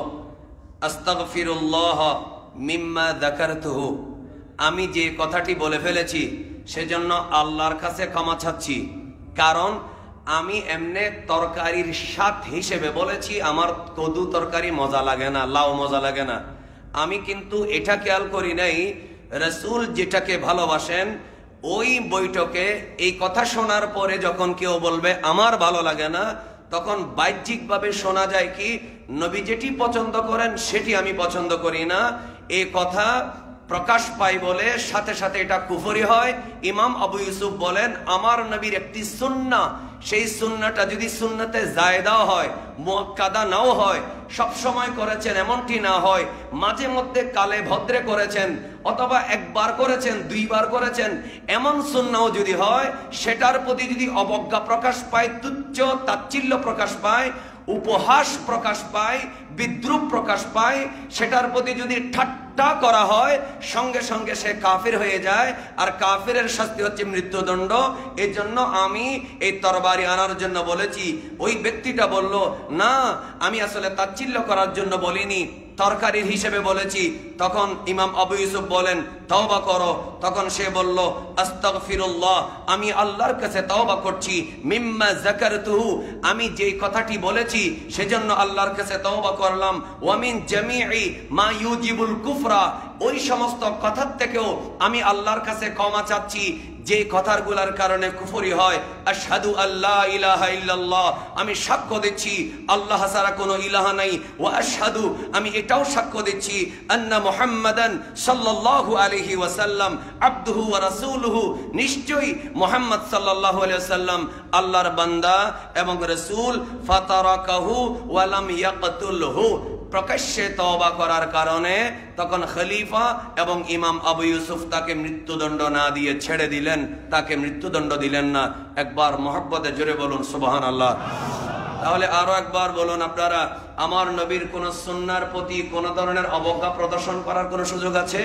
আস্তাগফিরুল্লাহ মিম্মা যাকারতুহু, আমি যে কথাটি বলে ফেলেছি সেজন্য আল্লাহর কাছে ক্ষমা চাচ্ছি, কারণ আমি এমনি তরকারির স্বাদ হিসেবে বলেছি আমার কদু তরকারি মজা লাগে না, লাউ মজা লাগে না। আমি কিন্তু এটা খেয়াল করি নাই রাসূল যেটাকে ভালোবাসেন ওই বৈঠকে এই কথা শোনার পরে যখন কেউ বলবে আমার ভালো লাগে না, তখন বাহ্যিকভাবে শোনা যায় কি নবী যেটি পছন্দ করেন সেটি আমি পছন্দ করি না, এই কথা প্রকাশ পাই বলে সাথে সাথে এটা কুফরি হয়। ইমাম আবু ইউসুফ বলেন আমার নবীর একটি সুন্নাহ, সেই সুন্নাহটা যদি সুন্নাতে জায়েদাও হয়, মুআক্কাদা নাও হয়, সব সময় করেছেন এমনটি না হয়, মাঝে মধ্যে কালে ভদ্রে করেছেন, অথবা একবার করেছেন, দুইবার করেছেন, এমন সুন্নাহ যদি হয়, সেটার প্রতি যদি অবজ্ঞা প্রকাশ পায়, তুচ্ছ তাচ্ছিল্য প্রকাশ পায়, উপহাস প্রকাশ পায়, বিদ্রুপ প্রকাশ পায়, সেটার প্রতি যদি ঠাট্টা করা হয়, সঙ্গে সঙ্গে সে কাফির হয়ে যায়, আর কাফিরের শাস্তি হচ্ছে মৃত্যুদণ্ড। এই জন্য আমি এই তরবারি আনার জন্য বলেছি। ওই ব্যক্তিটা বলল না, আমি আসলে তাচ্ছিল্য করার জন্য বলিনি, তরকারির হিসেবে বলেছি। তখন ইমাম আবু ইউসুফ বলেন তওবা করো। তখন সে বলল আস্তাগফিরুল্লাহ, আমি আল্লাহর কাছে তওবা করছি, মিম্মা যাকারতুহু, আমি যেই কথাটি বলেছি সেজন্য আল্লাহর কাছে তওবা করলাম, ওয়া মিন জামিই মা ইউজিবুল কুফরা, ওই সমস্ত কথার থেকেও আমি আল্লাহর কাছে ক্ষমা চাচ্ছি যে কথারগুলোর কারণে কুফরি হয়। আশহাদু আল্লা ইলাহা ইল্লাল্লাহ, আমি সাক্ষ্য দিচ্ছি আল্লাহ ছাড়া কোনো ইলাহা নাই, ওয়া আশহাদু, আমি এটাও সাক্ষ্য দিচ্ছি আন্না মুহাম্মাদান সাল্লাল্লাহু আলাইহি ওয়াসাল্লাম আবদুহু ওয়া রাসূলুহু, নিশ্চয়ই মুহাম্মদ সাল্লাল্লাহু আলাইহি ওয়াসাল্লাম আল্লাহর বান্দা এবং রাসূল। ফাতারাকাহু ওয়া লাম ইয়াকতুলহু, প্রকাশ্যে তওবা করার কারণে তখন খলিফা এবং ইমাম আবু ইউসুফ তাকে মৃত্যুদণ্ড না দিয়ে ছেড়ে দিলেন, তাকে মৃত্যুদণ্ড দিলেন না। একবার মহব্বতে জোরে বলুন সুবহানাল্লাহ। তাহলে আরো একবার বলুন আপনারা, আমার নবীর কোন সুন্নাহর প্রতি কোন ধরনের অবজ্ঞা প্রদর্শন করার কোন সুযোগ আছে?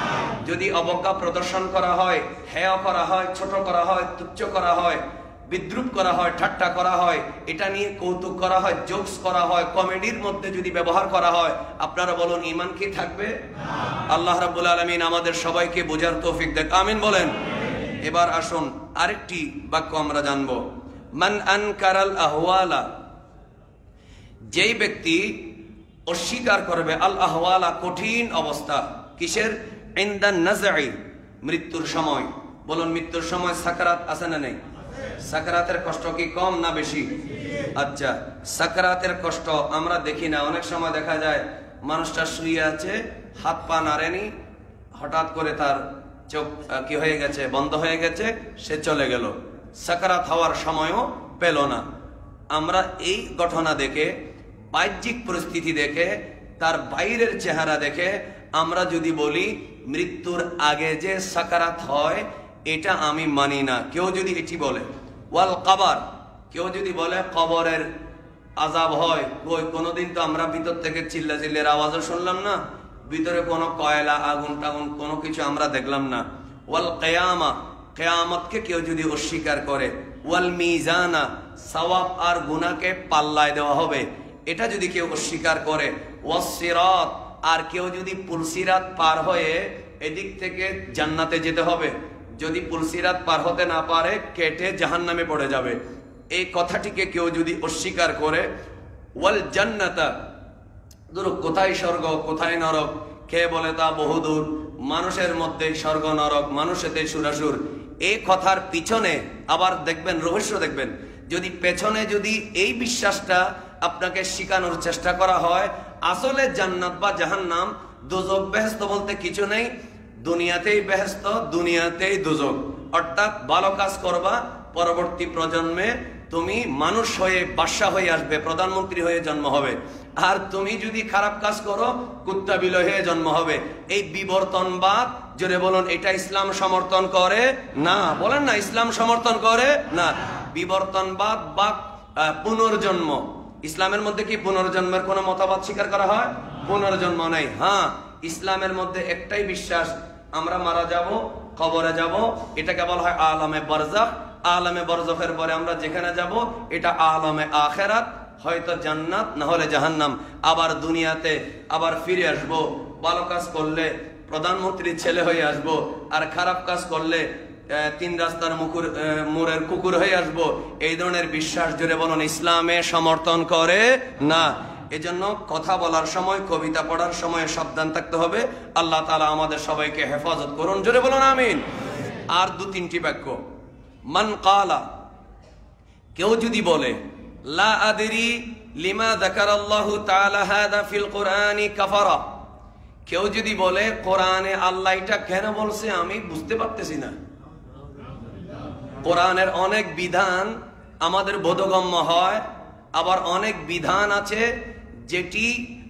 যদি অবজ্ঞা প্রদর্শন করা হয়, হেয় করা হয়, ছোট করা হয়, তুচ্ছ করা হয়, বিদ্রুপ করা হয়, ঠাট্টা করা হয়, এটা নিয়ে কৌতুক করা হয়, জোকস করা হয়, কমেডির মধ্যে যদি ব্যবহার করা হয়, আপনারা বলুন ঈমান কি থাকবে? আল্লাহ রাব্বুল আলামিন আমাদের সবাইকে বোঝার তৌফিক দেন, আমিন বলেন। এবার আসুন আরেকটি বাক্য আমরা জানবো। মান আনকারাল আহওয়ালা, যেই ব্যক্তি অস্বীকার করবে আল আহওয়ালা, কঠিন অবস্থা, কিসের? ইনদান নাজঈ, মৃত্যুর সময়। বলুন মৃত্যুর সময় সাকরাত আছে না নেই? সাকরাতের কষ্ট কি কম না বেশি? আচ্ছা, সাকরাতের কষ্ট আমরা দেখি না, অনেক সময় দেখা যায় মানুষটা শুয়ে আছে, হাত পা নাড়েনি, হঠাৎ করে তার চোখ কি হয়ে গেছে, বন্ধ হয়ে গেছে, সে চলে গেল, সাকরাত হওয়ার সময়ও পেল না। আমরা এই ঘটনা দেখে, বাহ্যিক পরিস্থিতি দেখে, তার বাইরের চেহারা দেখে আমরা যদি বলি মৃত্যুর আগে যে সাকরাত হয়, এটা আমি মানি না। কেউ যদি এটি বলে ওয়াল কবর, কেউ যদি বলে কবরের আযাব হয়, কই কোনোদিন তো আমরা ভিতর থেকে চিল্লা চিল্লের আওয়াজও শুনলাম না, ভিতরে কোনো কয়লা আগুন টাগুন কোনো কিছু আমরা দেখলাম না। ওয়াল কিয়ামা, কিয়ামতকে কেউ যদি অস্বীকার করে, ওয়াল মিজানা, সওয়াব আর গুনাহকে পাল্লায় দেওয়া হবে, এটা যদি কেউ অস্বীকার করে, ওয়াস সিরাত, আর কেউ যদি পুলসিরাত পার হয়ে এদিক থেকে জান্নাতে যেতে হবে, যদি পুলসিরাত পার হতে না পারে কেটে জাহান্নামে পড়ে যাবে, এই কথাটিকে কেউ যদি অস্বীকার করে, ওয়াল জান্নাতা, ধরো কোথায় স্বর্গ কোথায় নরক, কে বলে তা বহুদূর, মানুষের মধ্যে স্বর্গ নরক, মানুষেতে সুরাসুর, এই কথার পিছনে আবার দেখবেন রহস্য দেখবেন, যদি পেছনে যদি এই বিশ্বাসটা আপনাকে শিখানোর চেষ্টা করা হয় আসলে জান্নাত বা জাহান্নাম, দোজক বেহেশত বলতে কিছু নেই, দুনিয়াতেই বেহেশত, দুনিয়াতেই দোজক, অর্থাৎ ভালো কাজ করবা, পরবর্তী প্রজন্মে তুমি মানুষ হয়ে বাদশা হয়ে আসবে, প্রধানমন্ত্রী হয়ে জন্ম হবে। আর তুমি যদি খারাপ কাজ করো কুত্তা বিলয় হয়ে জন্ম হবে। এই বিবর্তনবাদ, জোরে বলুন, এটা ইসলাম সমর্থন করে না। বলেন না, ইসলাম সমর্থন করে না। বিবর্তনবাদ বা পুনর্জন্ম, ইসলামের মধ্যে কি পুনর্জন্মের কোনো মতবাদ স্বীকার করা হয়? পুনর্জন্ম নাই। হ্যাঁ, ইসলামের মধ্যে একটাই বিশ্বাস, আমরা মারা যাব, কবরে যাব, এটাকে বলা হয় আলামে বারজাখ। আলামে বারজাখের পরে আমরা যেখানে যাব এটা আলামে আখিরাত, হয়তো জান্নাত না হলে জাহান্নাম। আবার দুনিয়াতে আবার ফিরে আসব। ভালো কাজ করলে প্রধানমন্ত্রীর ছেলে হয়ে আসব, আর খারাপ কাজ করলে তিন রাস্তার মুকুর মোড়ের কুকুর হয়ে আসব। এই ধরনের বিশ্বাস, জোরে বলুন, ইসলামে সমর্থন করে না। এজন্য কথা বলার সময়, কবিতা পড়ার সময় সাবধান থাকতে হবে। আল্লাহ তাআলা আমাদের সবাইকে হেফাজত করুন, জোরে বলুন আমিন। আর দু তিনটি বাক্য, মান কালা, কেউ যদি বলে লা আদরি লিমা যাকারাল্লাহু তাআলা হাদা ফিল কুরআনি কাফারা, কেউ যদি বলে কোরআনে আল্লাহ এটা কেন বলছে আমি বুঝতে পারতেছি না। কোরআনের অনেক বিধান আমাদের বোধগম্য হয়, আবার অনেক বিধান আছে যেটি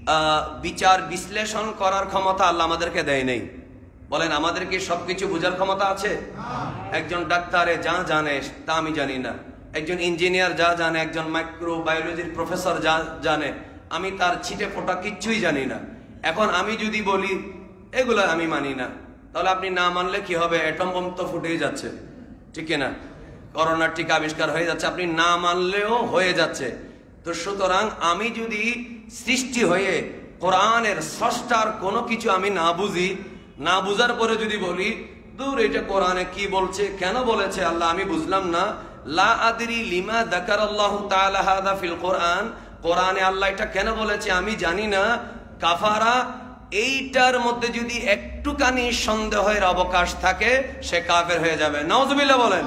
বিচার বিশ্লেষণ করার ক্ষমতা আল্লাহ আমাদেরকে দেয় নেই। বলেন, আমাদের কি সবকিছু বোঝার ক্ষমতা আছে? একজন ডাক্তারে যা জানে তা আমি জানি না, একজন ইঞ্জিনিয়ার যা জানে, একজন মাইক্রোবায়োলজির প্রফেসর যা জানে, আমি তার ছিটে ফোটা কিচ্ছুই জানি না। এখন আমি যদি বলি এগুলো আমি মানি না, তাহলে আপনি না মানলে কি হবে? অ্যাটম বোম তো ফুটেই যাচ্ছে, ঠিক না? করোনার টিকা আবিষ্কার হয়ে যাচ্ছে, আপনি না মানলেও হয়ে যাচ্ছে। তো সুতরাং আমি যদি সৃষ্টি হয়ে কোরআনের স্রষ্টার কোনো কিছু আমি না বুঝি, না বুঝার পরে যদি বলি দূর এটা কোরআনে কি বলছে, কেন বলেছে আল্লাহ আমি বুঝলাম না, লা আদরি লিমা যাকারাল্লাহু তাআলা হাদা ফিল কুরআন, কোরআনে আল্লাহ এটা কেন বলেছে আমি জানি না, কাফারা, এইটার মধ্যে যদি একটুখানি সন্দেহের অবকাশ থাকে সে কাফের হয়ে যাবে। নাউজুবিল্লাহ বলেন।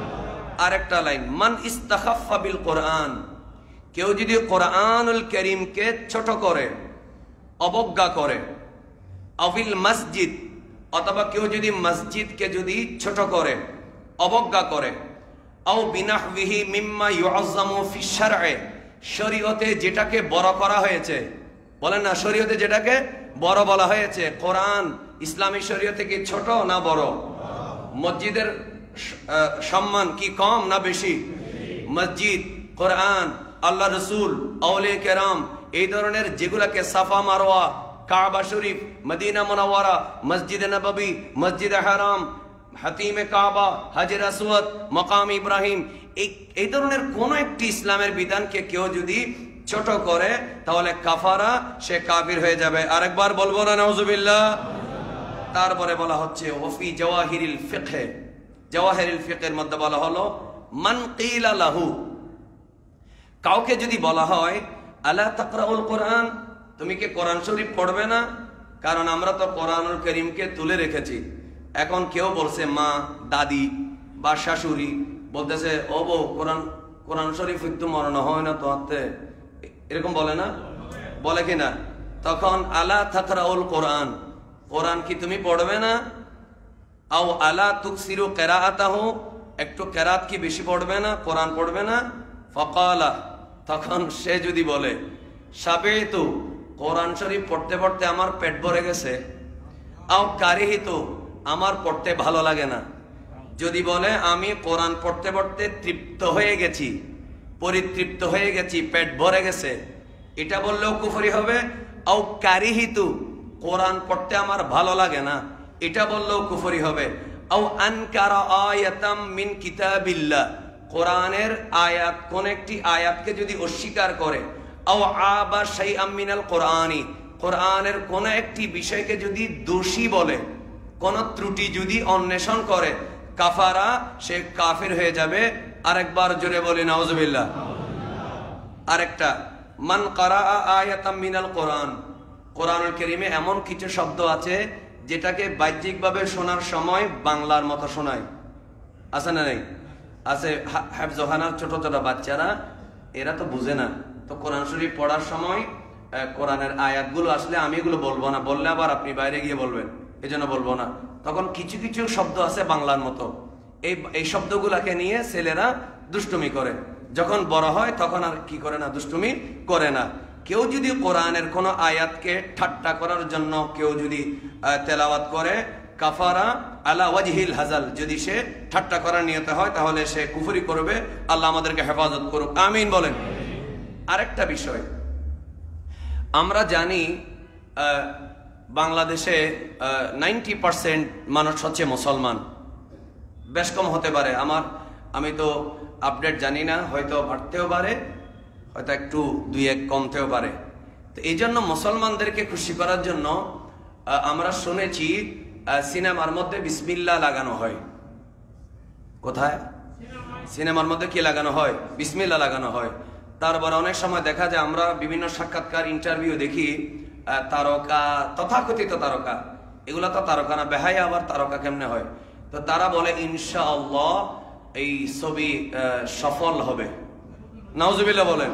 আরেকটা লাইন, মান ইস্তাখাফফা বিল কোরআন, কেউ যদি কোরআনুল কারীমকে ছোট করে, অবজ্ঞা করে, আবিল মসজিদ, অথবা কেউ যদি মসজিদকে যদি ছোট করে, অবজ্ঞা করে, আও বিনাহবিহি মিম্মা ইউআজ্জামু ফি শারঈ, শরীয়তে যেটাকে বড় করা হয়েছে, বলেন না, শরীয়তে যেটাকে বড় বলা হয়েছে, কোরআন ইসলামী শরীয়তে কি ছোট না বড়? মসজিদের সম্মান কি কম না বেশি? মসজিদ, কোরআন, আল্লাহ রসুল, আউলিয়া কেরাম, এই ধরনের যেগুলাকে সাফা মারওয়া, কাবা শরীফ, মদিনা মুনাওয়ারা, মসজিদে নববী, মসজিদে হারাম, হাতিমে কাবা, হাজর আসওয়াদ, মাকাম ইব্রাহিম, এই এই ধরনের কোন একটি ইসলামের বিধানকে কেউ যদি ছোট করে তাহলে কাফারা, সে কাফির হয়ে যাবে। আরেকবার বলবো না নাউজুবিল্লাহ? তারপরে বলা হচ্ছে ওফি জাওয়াহিরিল ফিকহ, জাওয়াহিরিল ফিকহের মধ্যে বলা হলো মান কিলা লাহু, কাউকে যদি বলা হয় আলা তাকরাউল কোরআন, তুমি কি কোরআন শরীফ পড়বে না? কারণ আমরা তো কোরআনুল কারীমকে তুলে রেখেছি। এখন কেউ বলছে মা, দাদি বা শাশুড়ি বলতেছে ও বউ, কোরআন কোরআন শরীফ একটু মরণ হয় না তো হাতে, এরকম বলে না? বলে কিনা? তখন আলা তাকরাউল কোরআন, কোরআন কি তুমি পড়বে না? আও আলা তুকসিরু কিরাআতাহু, একটু কেরাত কি বেশি পড়বে না, কোরআন পড়বে না? ফাকালা, তখন সে যদি বলে সাবিতু, কোরআন শরীফ পড়তে পড়তে আমার পেট ভরে গেছে, আও কারিহিতু, আমার পড়তে ভালো লাগে না, যদি বলে আমি কোরআন পড়তে পড়তে তৃপ্ত হয়ে গেছি, পরিতৃপ্ত হয়ে গেছি, পেট ভরে গেছে, এটা বললেও কুফরি হবে। আও কারিহিতু, কোরআন পড়তে আমার ভালো লাগে না, এটা বললেও কুফরি হবে। আও আনকারা আয়াতাম মিন কিতাবিল্লাহ, কোরআনের আয়াত, কোন একটি আয়াতকে যদি অস্বীকার করে, আও আবা শাইআম মিনাল কোরআনি, কোরআনের কোন একটি বিষয়কে যদি দোষী বলে, কোন ত্রুটি যদি অন্বেষণ করে, কাফারা, সে কাফির হয়ে যাবে। আরেকবার জোরে বলি নাউজুবিল্লাহ। আরেকটা, মান কারাআ আয়াতাম মিনাল কোরআন, কোরআনুল কারীমে এমন কিছু শব্দ আছে যেটাকে বাহ্যিকভাবে শোনার সময় বাংলার মতো শোনায়, আছে না নেই? আছে। হাফজোখানার ছোট ছোট বাচ্চারা, এরা তো বুঝে না, তো কোরআন শরীফ পড়ার সময় কোরআনের আয়াতগুলো আসলে আমি এগুলো বলবো না, বললে আবার আপনি বাইরে গিয়ে বলবেন, এই জন্য বলবো না। তখন কিছু কিছু শব্দ আছে বাংলার মতো, এই এই শব্দগুলাকে নিয়ে ছেলেরা দুষ্টুমি করে, যখন বড় হয় তখন আর কি করে না, দুষ্টুমি করে না। কেউ যদি কোরআনের কোনো আয়াতকে ঠাট্টা করার জন্য কেউ যদি তেলাওয়াত করে, কাফারা আলা ওয়াজহিল হাজাল, যদি সে ঠাট্টা করার নিয়তে হয় তাহলে সে কুফরি করবে। আল্লাহ আমাদেরকে হেফাজত করুক, আমিন বলেন। আরেকটা বিষয়, আমরা জানি বাংলাদেশে নাইনটি পার্সেন্ট মানুষ হচ্ছে মুসলমান, বেশ কম হতে পারে, আমার আমি তো আপডেট জানি না, হয়তো বাড়তেও পারে, হয়তো একটু দুই এক কমতেও পারে। তো এই জন্য মুসলমানদেরকে খুশি করার জন্য আমরা শুনেছি সিনেমার মধ্যে বিসমিল্লাহ লাগানো হয়। কোথায়? সিনেমার মধ্যে কি লাগানো হয়? বিসমিল্লাহ লাগানো হয়। তারপর অনেক সময় দেখা যায় আমরা বিভিন্ন সাক্ষাৎকার ইন্টারভিউ দেখি, তারকা, তথাকথিত তারকা, এগুলা তো তারকা না, বেহায়া আবার তারকা কেমনে হয়? তো তারা বলে ইনশাআল্লাহ এই ছবি সফল হবে, নাউজুবিল্লাহ বলেন।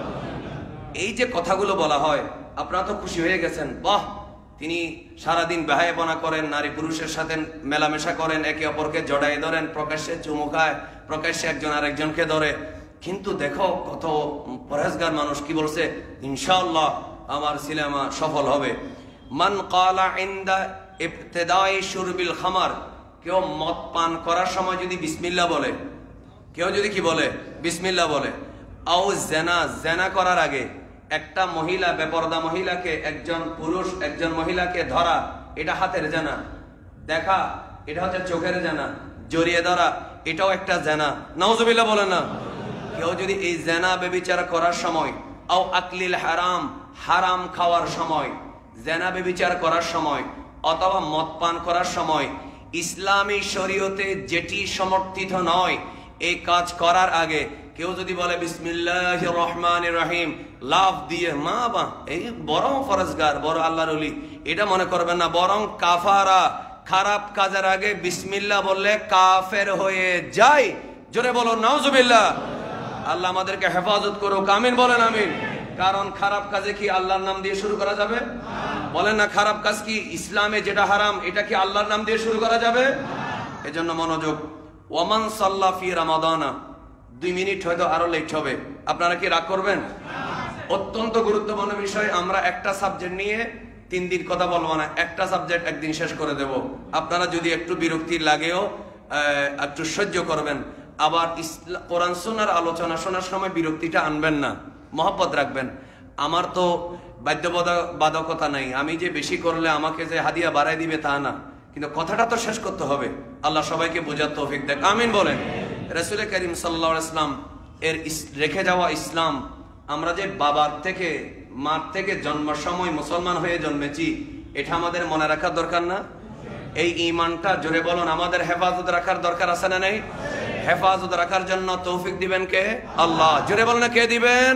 এই যে কথাগুলো বলা হয়, আপনারা তো খুশি হয়ে গেছেন, বাহ, তিনি সারাদিন বেহায়াপনা করেন, নারী পুরুষের সাথে মেলামেশা করেন, একে অপরকে জড়াই ধরেন, প্রকাশ্যে চুমু খায়, প্রকাশ্যে একজন আরেকজনকে ধরে। কিন্তু দেখো কত পরহেজগার মানুষ কি বলছে, ইনশাআল্লাহ আমার সিনেমা সফল হবে। মান ক্বালা ইনদা ইবতিদাই শুরবিল খামার, কেউ মদ পান করার সময় যদি বিসমিল্লাহ বলে, কেউ যদি কি বলে, বিসমিল্লাহ বলে। আও জেনা, জেনা করার আগে একটা মহিলা, বেপরদা মহিলাকে একজন পুরুষ একজন মহিলাকে ধরা, এটা হাতের জেনা। দেখা, এটা হচ্ছে চোখের জেনা। জড়িয়ে ধরা, এটাও একটা জেনা, নাউজুবিল্লাহ বলে না। কেউ যদি এই জেনা বেবিচার করার সময়, আও আকলিল হারাম, হারাম খাওয়ার সময়, জেনা বেবিচার করার সময়, অথবা মদ পান করার সময়, ইসলামী শরীয়তে যেটি সমর্থিত নয়, এই কাজ করার আগে কেউ যদি বলে বিসমিল্লাহির রহমানির রহিম, লাভ দিয়ে মা বা এই বড় ফরজগার, বড় আল্লাহর ওলি, এটা মনে করবেন না, বরং কাফারা, খারাপ কাজের আগে বিসমিল্লাহ বললে কাফের হয়ে যায়। জোরে বলো নাউজুবিল্লাহ। আল্লাহ আমাদেরকে হেফাজত করুক, আমিন বলেন আমিন। কারণ খারাপ কাজে কি আল্লাহর নাম দিয়ে শুরু করা যাবে? বলেন না, খারাপ কাজ কি ইসলামে যেটা হারাম, এটা কি আল্লাহর নাম দিয়ে শুরু করা যাবে? এজন্য মনোযোগ। ওয়ামান সাল্লা ফি রমাদানা, দুই মিনিট হয়তো আরো লেট হবে, আপনারা কি রাগ করবেন? অত্যন্ত গুরুত্বপূর্ণ বিষয়। আমরা একটা সাবজেক্ট নিয়ে তিন দিন কথা বলবো না, একটা সাবজেক্ট একদিন শেষ করে দেব। আপনারা যদি একটু বিরক্তি লাগেও একটু সহ্য করবেন। আবার কোরআন সুন্নাহর আলোচনা শোনার সময় বিরক্তিটা আনবেন না, মহব্বত রাখবেন। আমার তো বাধ্যবাধকতা নাই, আমি যে বেশি করলে আমাকে যে হাদিয়া বাড়াই দিবে তা না, কিন্তু কথাটা তো শেষ করতে হবে। আল্লাহ সবাইকে বোঝার তৌফিক দেখ, আমিন বলেন। রাসূল করিম সাল্লাল্লাহু আলাইহি ওয়াসাল্লাম এর রেখে যাওয়া ইসলাম, আমরা যে বাবার থেকে মার থেকে জন্মের সময় মুসলমান হয়ে জন্মেছি, এটা আমাদের মনে রাখার দরকার না? এই ঈমানটা, জোরে বলুন, আমাদের হেফাজত রাখার দরকার আছে না নেই? হেফাজত রাখার জন্য তৌফিক দিবেন কে? আল্লাহ। জোরে বলুন, কে দিবেন?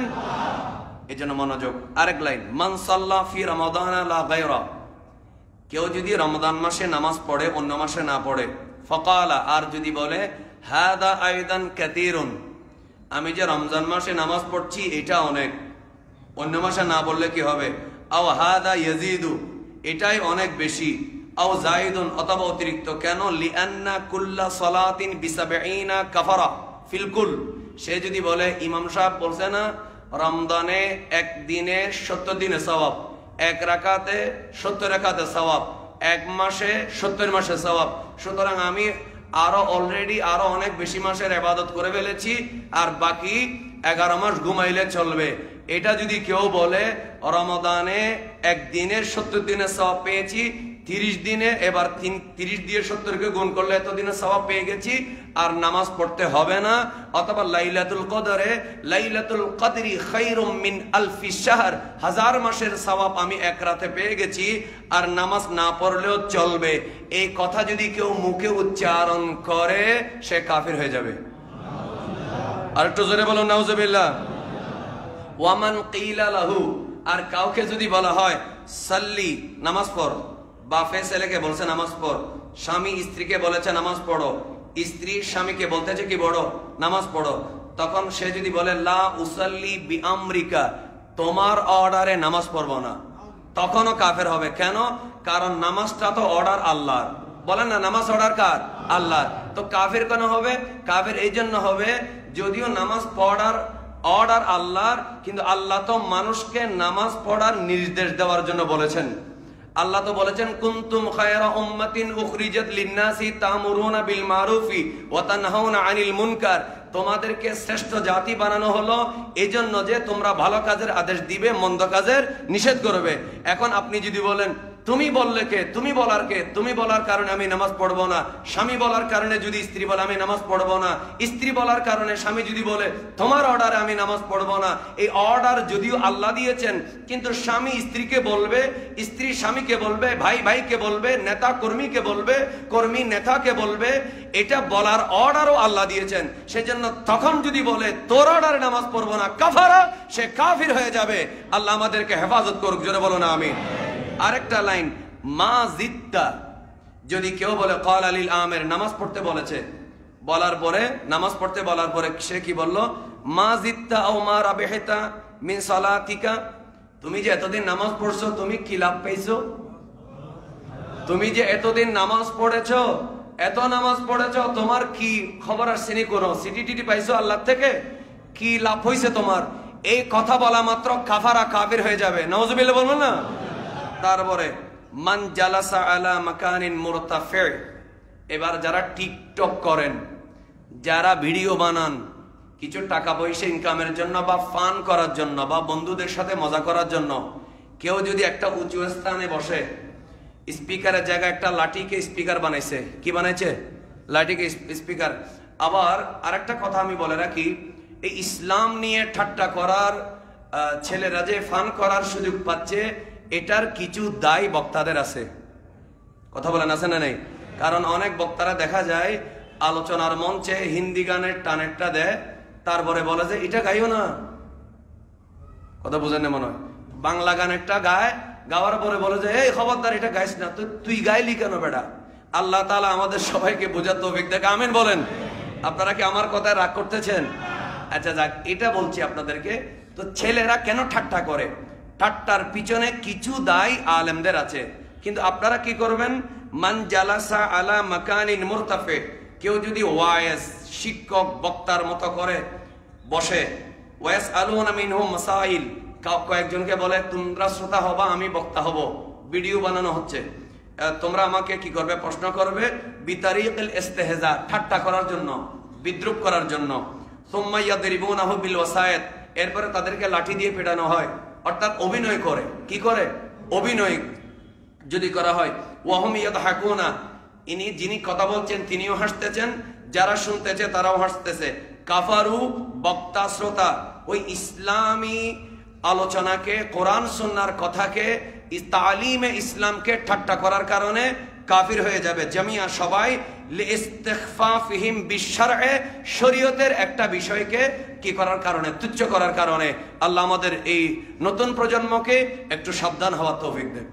এই জন্য মনোযোগ। আরেক লাইন, মান সাল্লা ফি রমাদান লা গায়রা, কেউ যদি রমজান মাসে নামাজ পড়ে, অন্য মাসে না পড়ে, ফাকালা, আর যদি বলে হাদা আইদান কাসীরুন, আমি যে রমজান মাসে নামাজ পড়ছি এটা অনেক, অন্য মাসে না বললে কি হবে? আও হাদা ইয়াজিদু, এটাই অনেক বেশি, আও জাইদুন, অথবা অতিরিক্ত। কেন? লিআন্না কুল্লা সালাতিন বিসাবঈনা কাফারা ফিল কুল, সে যদি বলে ইমাম সাহেব বলছে না রমজানে একদিনে সত্তর দিনে সওয়াব, এক রাকাতে সত্তর রাকাতে সওয়াব, এক মাসে সত্তর মাসে সওয়াব, সুতরাং আমি আরো অলরেডি আরো অনেক বেশি মাসের ইবাদত করে ফেলেছি, আর বাকি এগারো মাস ঘুমাইলে চলবে। এটা যদি কেউ বলে রমজানে একদিনের সত্তর দিনের সওয়াব পেয়েছি, তিরিশ দিনে এবার তিন তিরিশ দিয়ে সত্তরকে গুণ করলে এতদিনের সওয়াব পেয়ে গেছি, আর নামাজ পড়তে হবে না। অথবা লাইলাতুল কদরে, লাইলাতুল কদরি খায়রুম মিন আলফি শাহর, হাজার মাসের সওয়াব আমি এক রাতে পেয়ে গেছি, আর নামাজ না পড়লেও চলবে। এই কথা যদি কেউ মুখে উচ্চারণ করে, সে কাফির হয়ে যাবে। আর একটু জোরে বলো নাউজুবিল্লাহ। ওয়ামান কিলা লাহু, আর কাউকে যদি বলা হয় সাল্লি, নামাজ পড়, বাপে ছেলেকে বলছে নামাজ পড়, স্বামী স্ত্রীকে বলেছে নামাজ পড়ো, স্ত্রী স্বামীকে বলতেছে কি বড় নামাজ পড়ো, তখন সে যদি বলে লা উসাল্লি বিআমরিকা, তোমার অর্ডারে নামাজ পড়বো না, তখনও কাফের হবে। কেন? কারণ নামাজটা তো অর্ডার আল্লাহর। বলেন না, নামাজ অর্ডার কার? আল্লাহর। তো কাফের কেন হবে? কাফের এই জন্য হবে, যদিও নামাজ পড়ার অর্ডার আল্লাহর, কিন্তু আল্লাহ তো মানুষকে নামাজ পড়ার নির্দেশ দেওয়ার জন্য বলেছেন। আল্লাহ তো বলেছেন কুনতুম খায়রা উম্মাতিন উখরিজাত লিন-নাসি তা'মুরুনা বিল মারুফি ওয়া তানহাউনা আনিল মুনকার। তোমাদেরকে শ্রেষ্ঠ জাতি বানানো হলো এজন্য যে তোমরা ভালো কাজের আদেশ দিবে, মন্দ কাজের নিষেধ করবে। এখন আপনি যদি বলেন তুমি বললে কে, তুমি বলার কে, তুমি বলার কারণে আমি নামাজ পড়বো না, স্বামী বলার কারণে যদি স্ত্রী বলে আমি নামাজ পড়বো না, স্ত্রী বলার কারণে স্বামী যদি বলে তোমার অর্ডারে আমি নামাজ পড়বো না, এই অর্ডার যদিও আল্লাহ দিয়েছেন, কিন্তু স্বামী স্ত্রীকে বলবে, স্ত্রী স্বামীকে বলবে, ভাই ভাইকে বলবে, নেতা কর্মীকে বলবে, কর্মী নেতাকে বলবে, এটা বলার অর্ডারও আল্লাহ দিয়েছেন। সেজন্য তখন যদি বলে তোর অর্ডারে নামাজ পড়বো না, কাফারা, সে কাফির হয়ে যাবে। আল্লাহ আমাদেরকে হেফাজত করুক, জোরে বলো না আমিন। আরেকটা লাইন, মা জিদ্দা, যদি কেউ বলে ক্বাল আলিল আমের, নামাজ পড়তে বলেছে, বলার পরে নামাজ পড়তে বলার পরে সে কি বলল, মা জিদ্দা আও মা রাবিহতা মিন সালাতিকা, তুমি যে এতদিন নামাজ পড়ছো তুমি কি লাভ পেয়েছো? তুমি যে এতদিন নামাজ পড়েছো, এত নামাজ পড়েছো, তোমার কি খবর আসছে নি? কোনো সিটি টিটি পাইছো আল্লাহ থেকে? কি লাভ হয়েছে তোমার? এই কথা বলা মাত্র কাফারা, কাফির হয়ে যাবে। নাউজুবিল্লাহ বলবো না? তারপরে মান জালাসা আলা মাকানিন মুরতাফি, এবার যারা টিকটক করেন, যারা ভিডিও বানান কিছু টাকা পয়সা ইনকামের জন্য বা ফান করার জন্য বা বন্ধুদের সাথে মজা করার জন্য, কেউ যদি একটা উঁচু স্থানে বসে স্পিকারের জায়গায় একটা লাঠিকে স্পিকার বানাইছে, কি বানাইছে? লাঠিকে স্পিকার। আবার আরেকটা কথা আমি বলে রাখি, এই ইসলাম নিয়ে ঠাট্টা করার ছেলেরা যে ফান করার সুযোগ পাচ্ছে, এটার কিছু দায় বক্তাদের আছে। কথা বলেন আছে না নেই? কারণ অনেক বক্তারা দেখা যায় আলোচনার মঞ্চে হিন্দি গানের টানেরটা দেয়, তারপরে বলে যে এটা গাইও না। কথা বুঝেন না মনে হয়? বাংলা গানেরটা গায়, গাওয়ার পরে বলে যে এই খবরদার এটা গাইস না, তো তুই গাইলি কেন বেটা? আল্লাহ তাআলা আমাদের সবাইকে বোঝার তৌফিক দেখ, আমিন বলেন। আপনারা কি আমার কথায় রাগ করতেছেন? আচ্ছা যাক, এটা বলছি আপনাদেরকে। তো ছেলেরা কেন ঠাট্টা করে? ঠাট্টার পিছনে কিছু দায় আলেমদের আছে, কিন্তু আপনারা কি করবেন? মান জালাসা আলা মাকানিন মুরতাফি, কেউ যদি ওয়াইজ শিক্ষক বক্তার মতো করে বসে, ওয়াইস আলুনা মিনহু মাসাইল, কয়েকজনকে বলে তোমরা শ্রোতা হবা, আমি বক্তা হব, ভিডিও বানানো হচ্ছে, তোমরা আমাকে কি করবে? প্রশ্ন করবে, বিতারিকিল ইস্তেহজা, ঠাট্টা করার জন্য, বিদ্রুপ করার জন্য। সুম্মা ইয়াদরিবুনাহু বিল ওয়াসায়াত, এরপরে তাদেরকে লাঠি দিয়ে পেটানো হয়, অর্থাৎ অভিনয় করে। কি করে? অভিনয় যদি করা হয়। ওয়াহুম ইয়াদহাকুনা, ইনি যিনি কথা বলছেন তিনিও হাসতেছেন, যারা শুনতেছে তারাও হাসতেছে। কাফারু, বক্তা শ্রোতা ওই ইসলামী আলোচনাকে, কোরআন সুন্নাহর কথাকে, তালিমে ইসলামকে ঠাট্টা করার কারণে কাফির হয়ে যাবে। জামিয়া সবাই লিইস্তিখফাফিহিম বিশরঈ, শরীয়তের একটা বিষয়কে কি করার কারণে? তুচ্ছ করার কারণে। আল্লাহ আমাদের এই নতুন প্রজন্মকে একটু সাবধান হওয়ার তৌফিক দেন।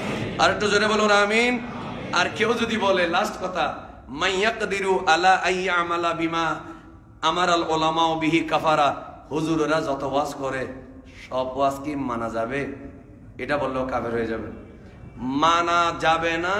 আর একটু জোরে বলুন আমিন। আর কেউ যদি বলে, লাস্ট কথা, মাইয়াকদিরু আলা আইয়ামালা বিমা আমারাল উলামা বিহি কাফারা, হুজুররা যত ওয়াজ করে সব ওয়াজ কি মানা যাবে? এটা বললেও কাফের হয়ে যাবে। মানা যাবে না,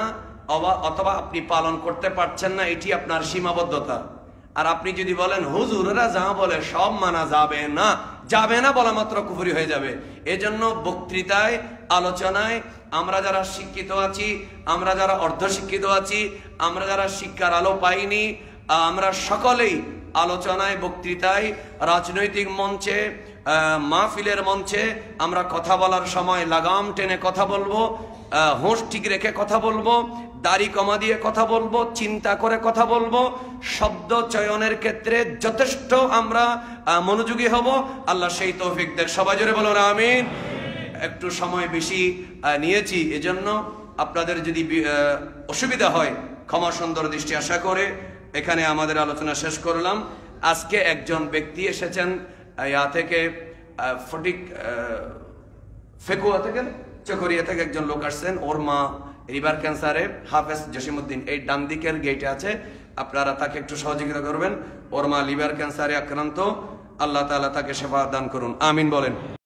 অথবা আপনি পালন করতে পারছেন না, এটি আপনার সীমাবদ্ধতা। আর আপনি যদি বলেন হুজুররা যা বলে সব মানা যাবে না, যাবে না বলা মাত্র কুফরি হয়ে যাবে। এজন্য বক্তৃতায়, আলোচনায় আমরা যারা শিক্ষিত আছি, আমরা যারা অর্ধ শিক্ষিত আছি, আমরা যারা শিক্ষার আলো পাইনি, আমরা সকলেই আলোচনায়, বক্তৃতায়, রাজনৈতিক মঞ্চে, মাহফিলের মঞ্চে আমরা কথা বলার সময় লাগাম টেনে কথা বলবো, হোঁশ ঠিক রেখে কথা বলবো, দাড়ি কমা দিয়ে কথা বলবো, চিন্তা করে কথা বলবো, শব্দ চয়নের ক্ষেত্রে যথেষ্ট আমরা মনোযোগী হব। আল্লাহ সেই তৌফিক দেন। সবাই জোরে বলুন আমিন। একটু সময় বেশি নিয়েছি, এজন্য আপনাদের যদি অসুবিধা হয় ক্ষমা সুন্দর দৃষ্টি আশা করে এখানে আমাদের আলোচনা শেষ করলাম। আজকে একজন ব্যক্তি এসেছেন ইয়া থেকে, ফটিক ফেকুয়া থেকে, চকরিয়া থেকে একজন লোক আসছেন, ওর মা লিভার ক্যান্সারে, হাফেজ জসিমউদ্দিন, এই ডান দিকের গেটে আছে, আপনারা তাকে একটু সহযোগিতা করবেন। ওর মা লিভার ক্যান্সারে আক্রান্ত, আল্লাহ তাআলা তাকে সেবা দান করুন, আমিন বলেন।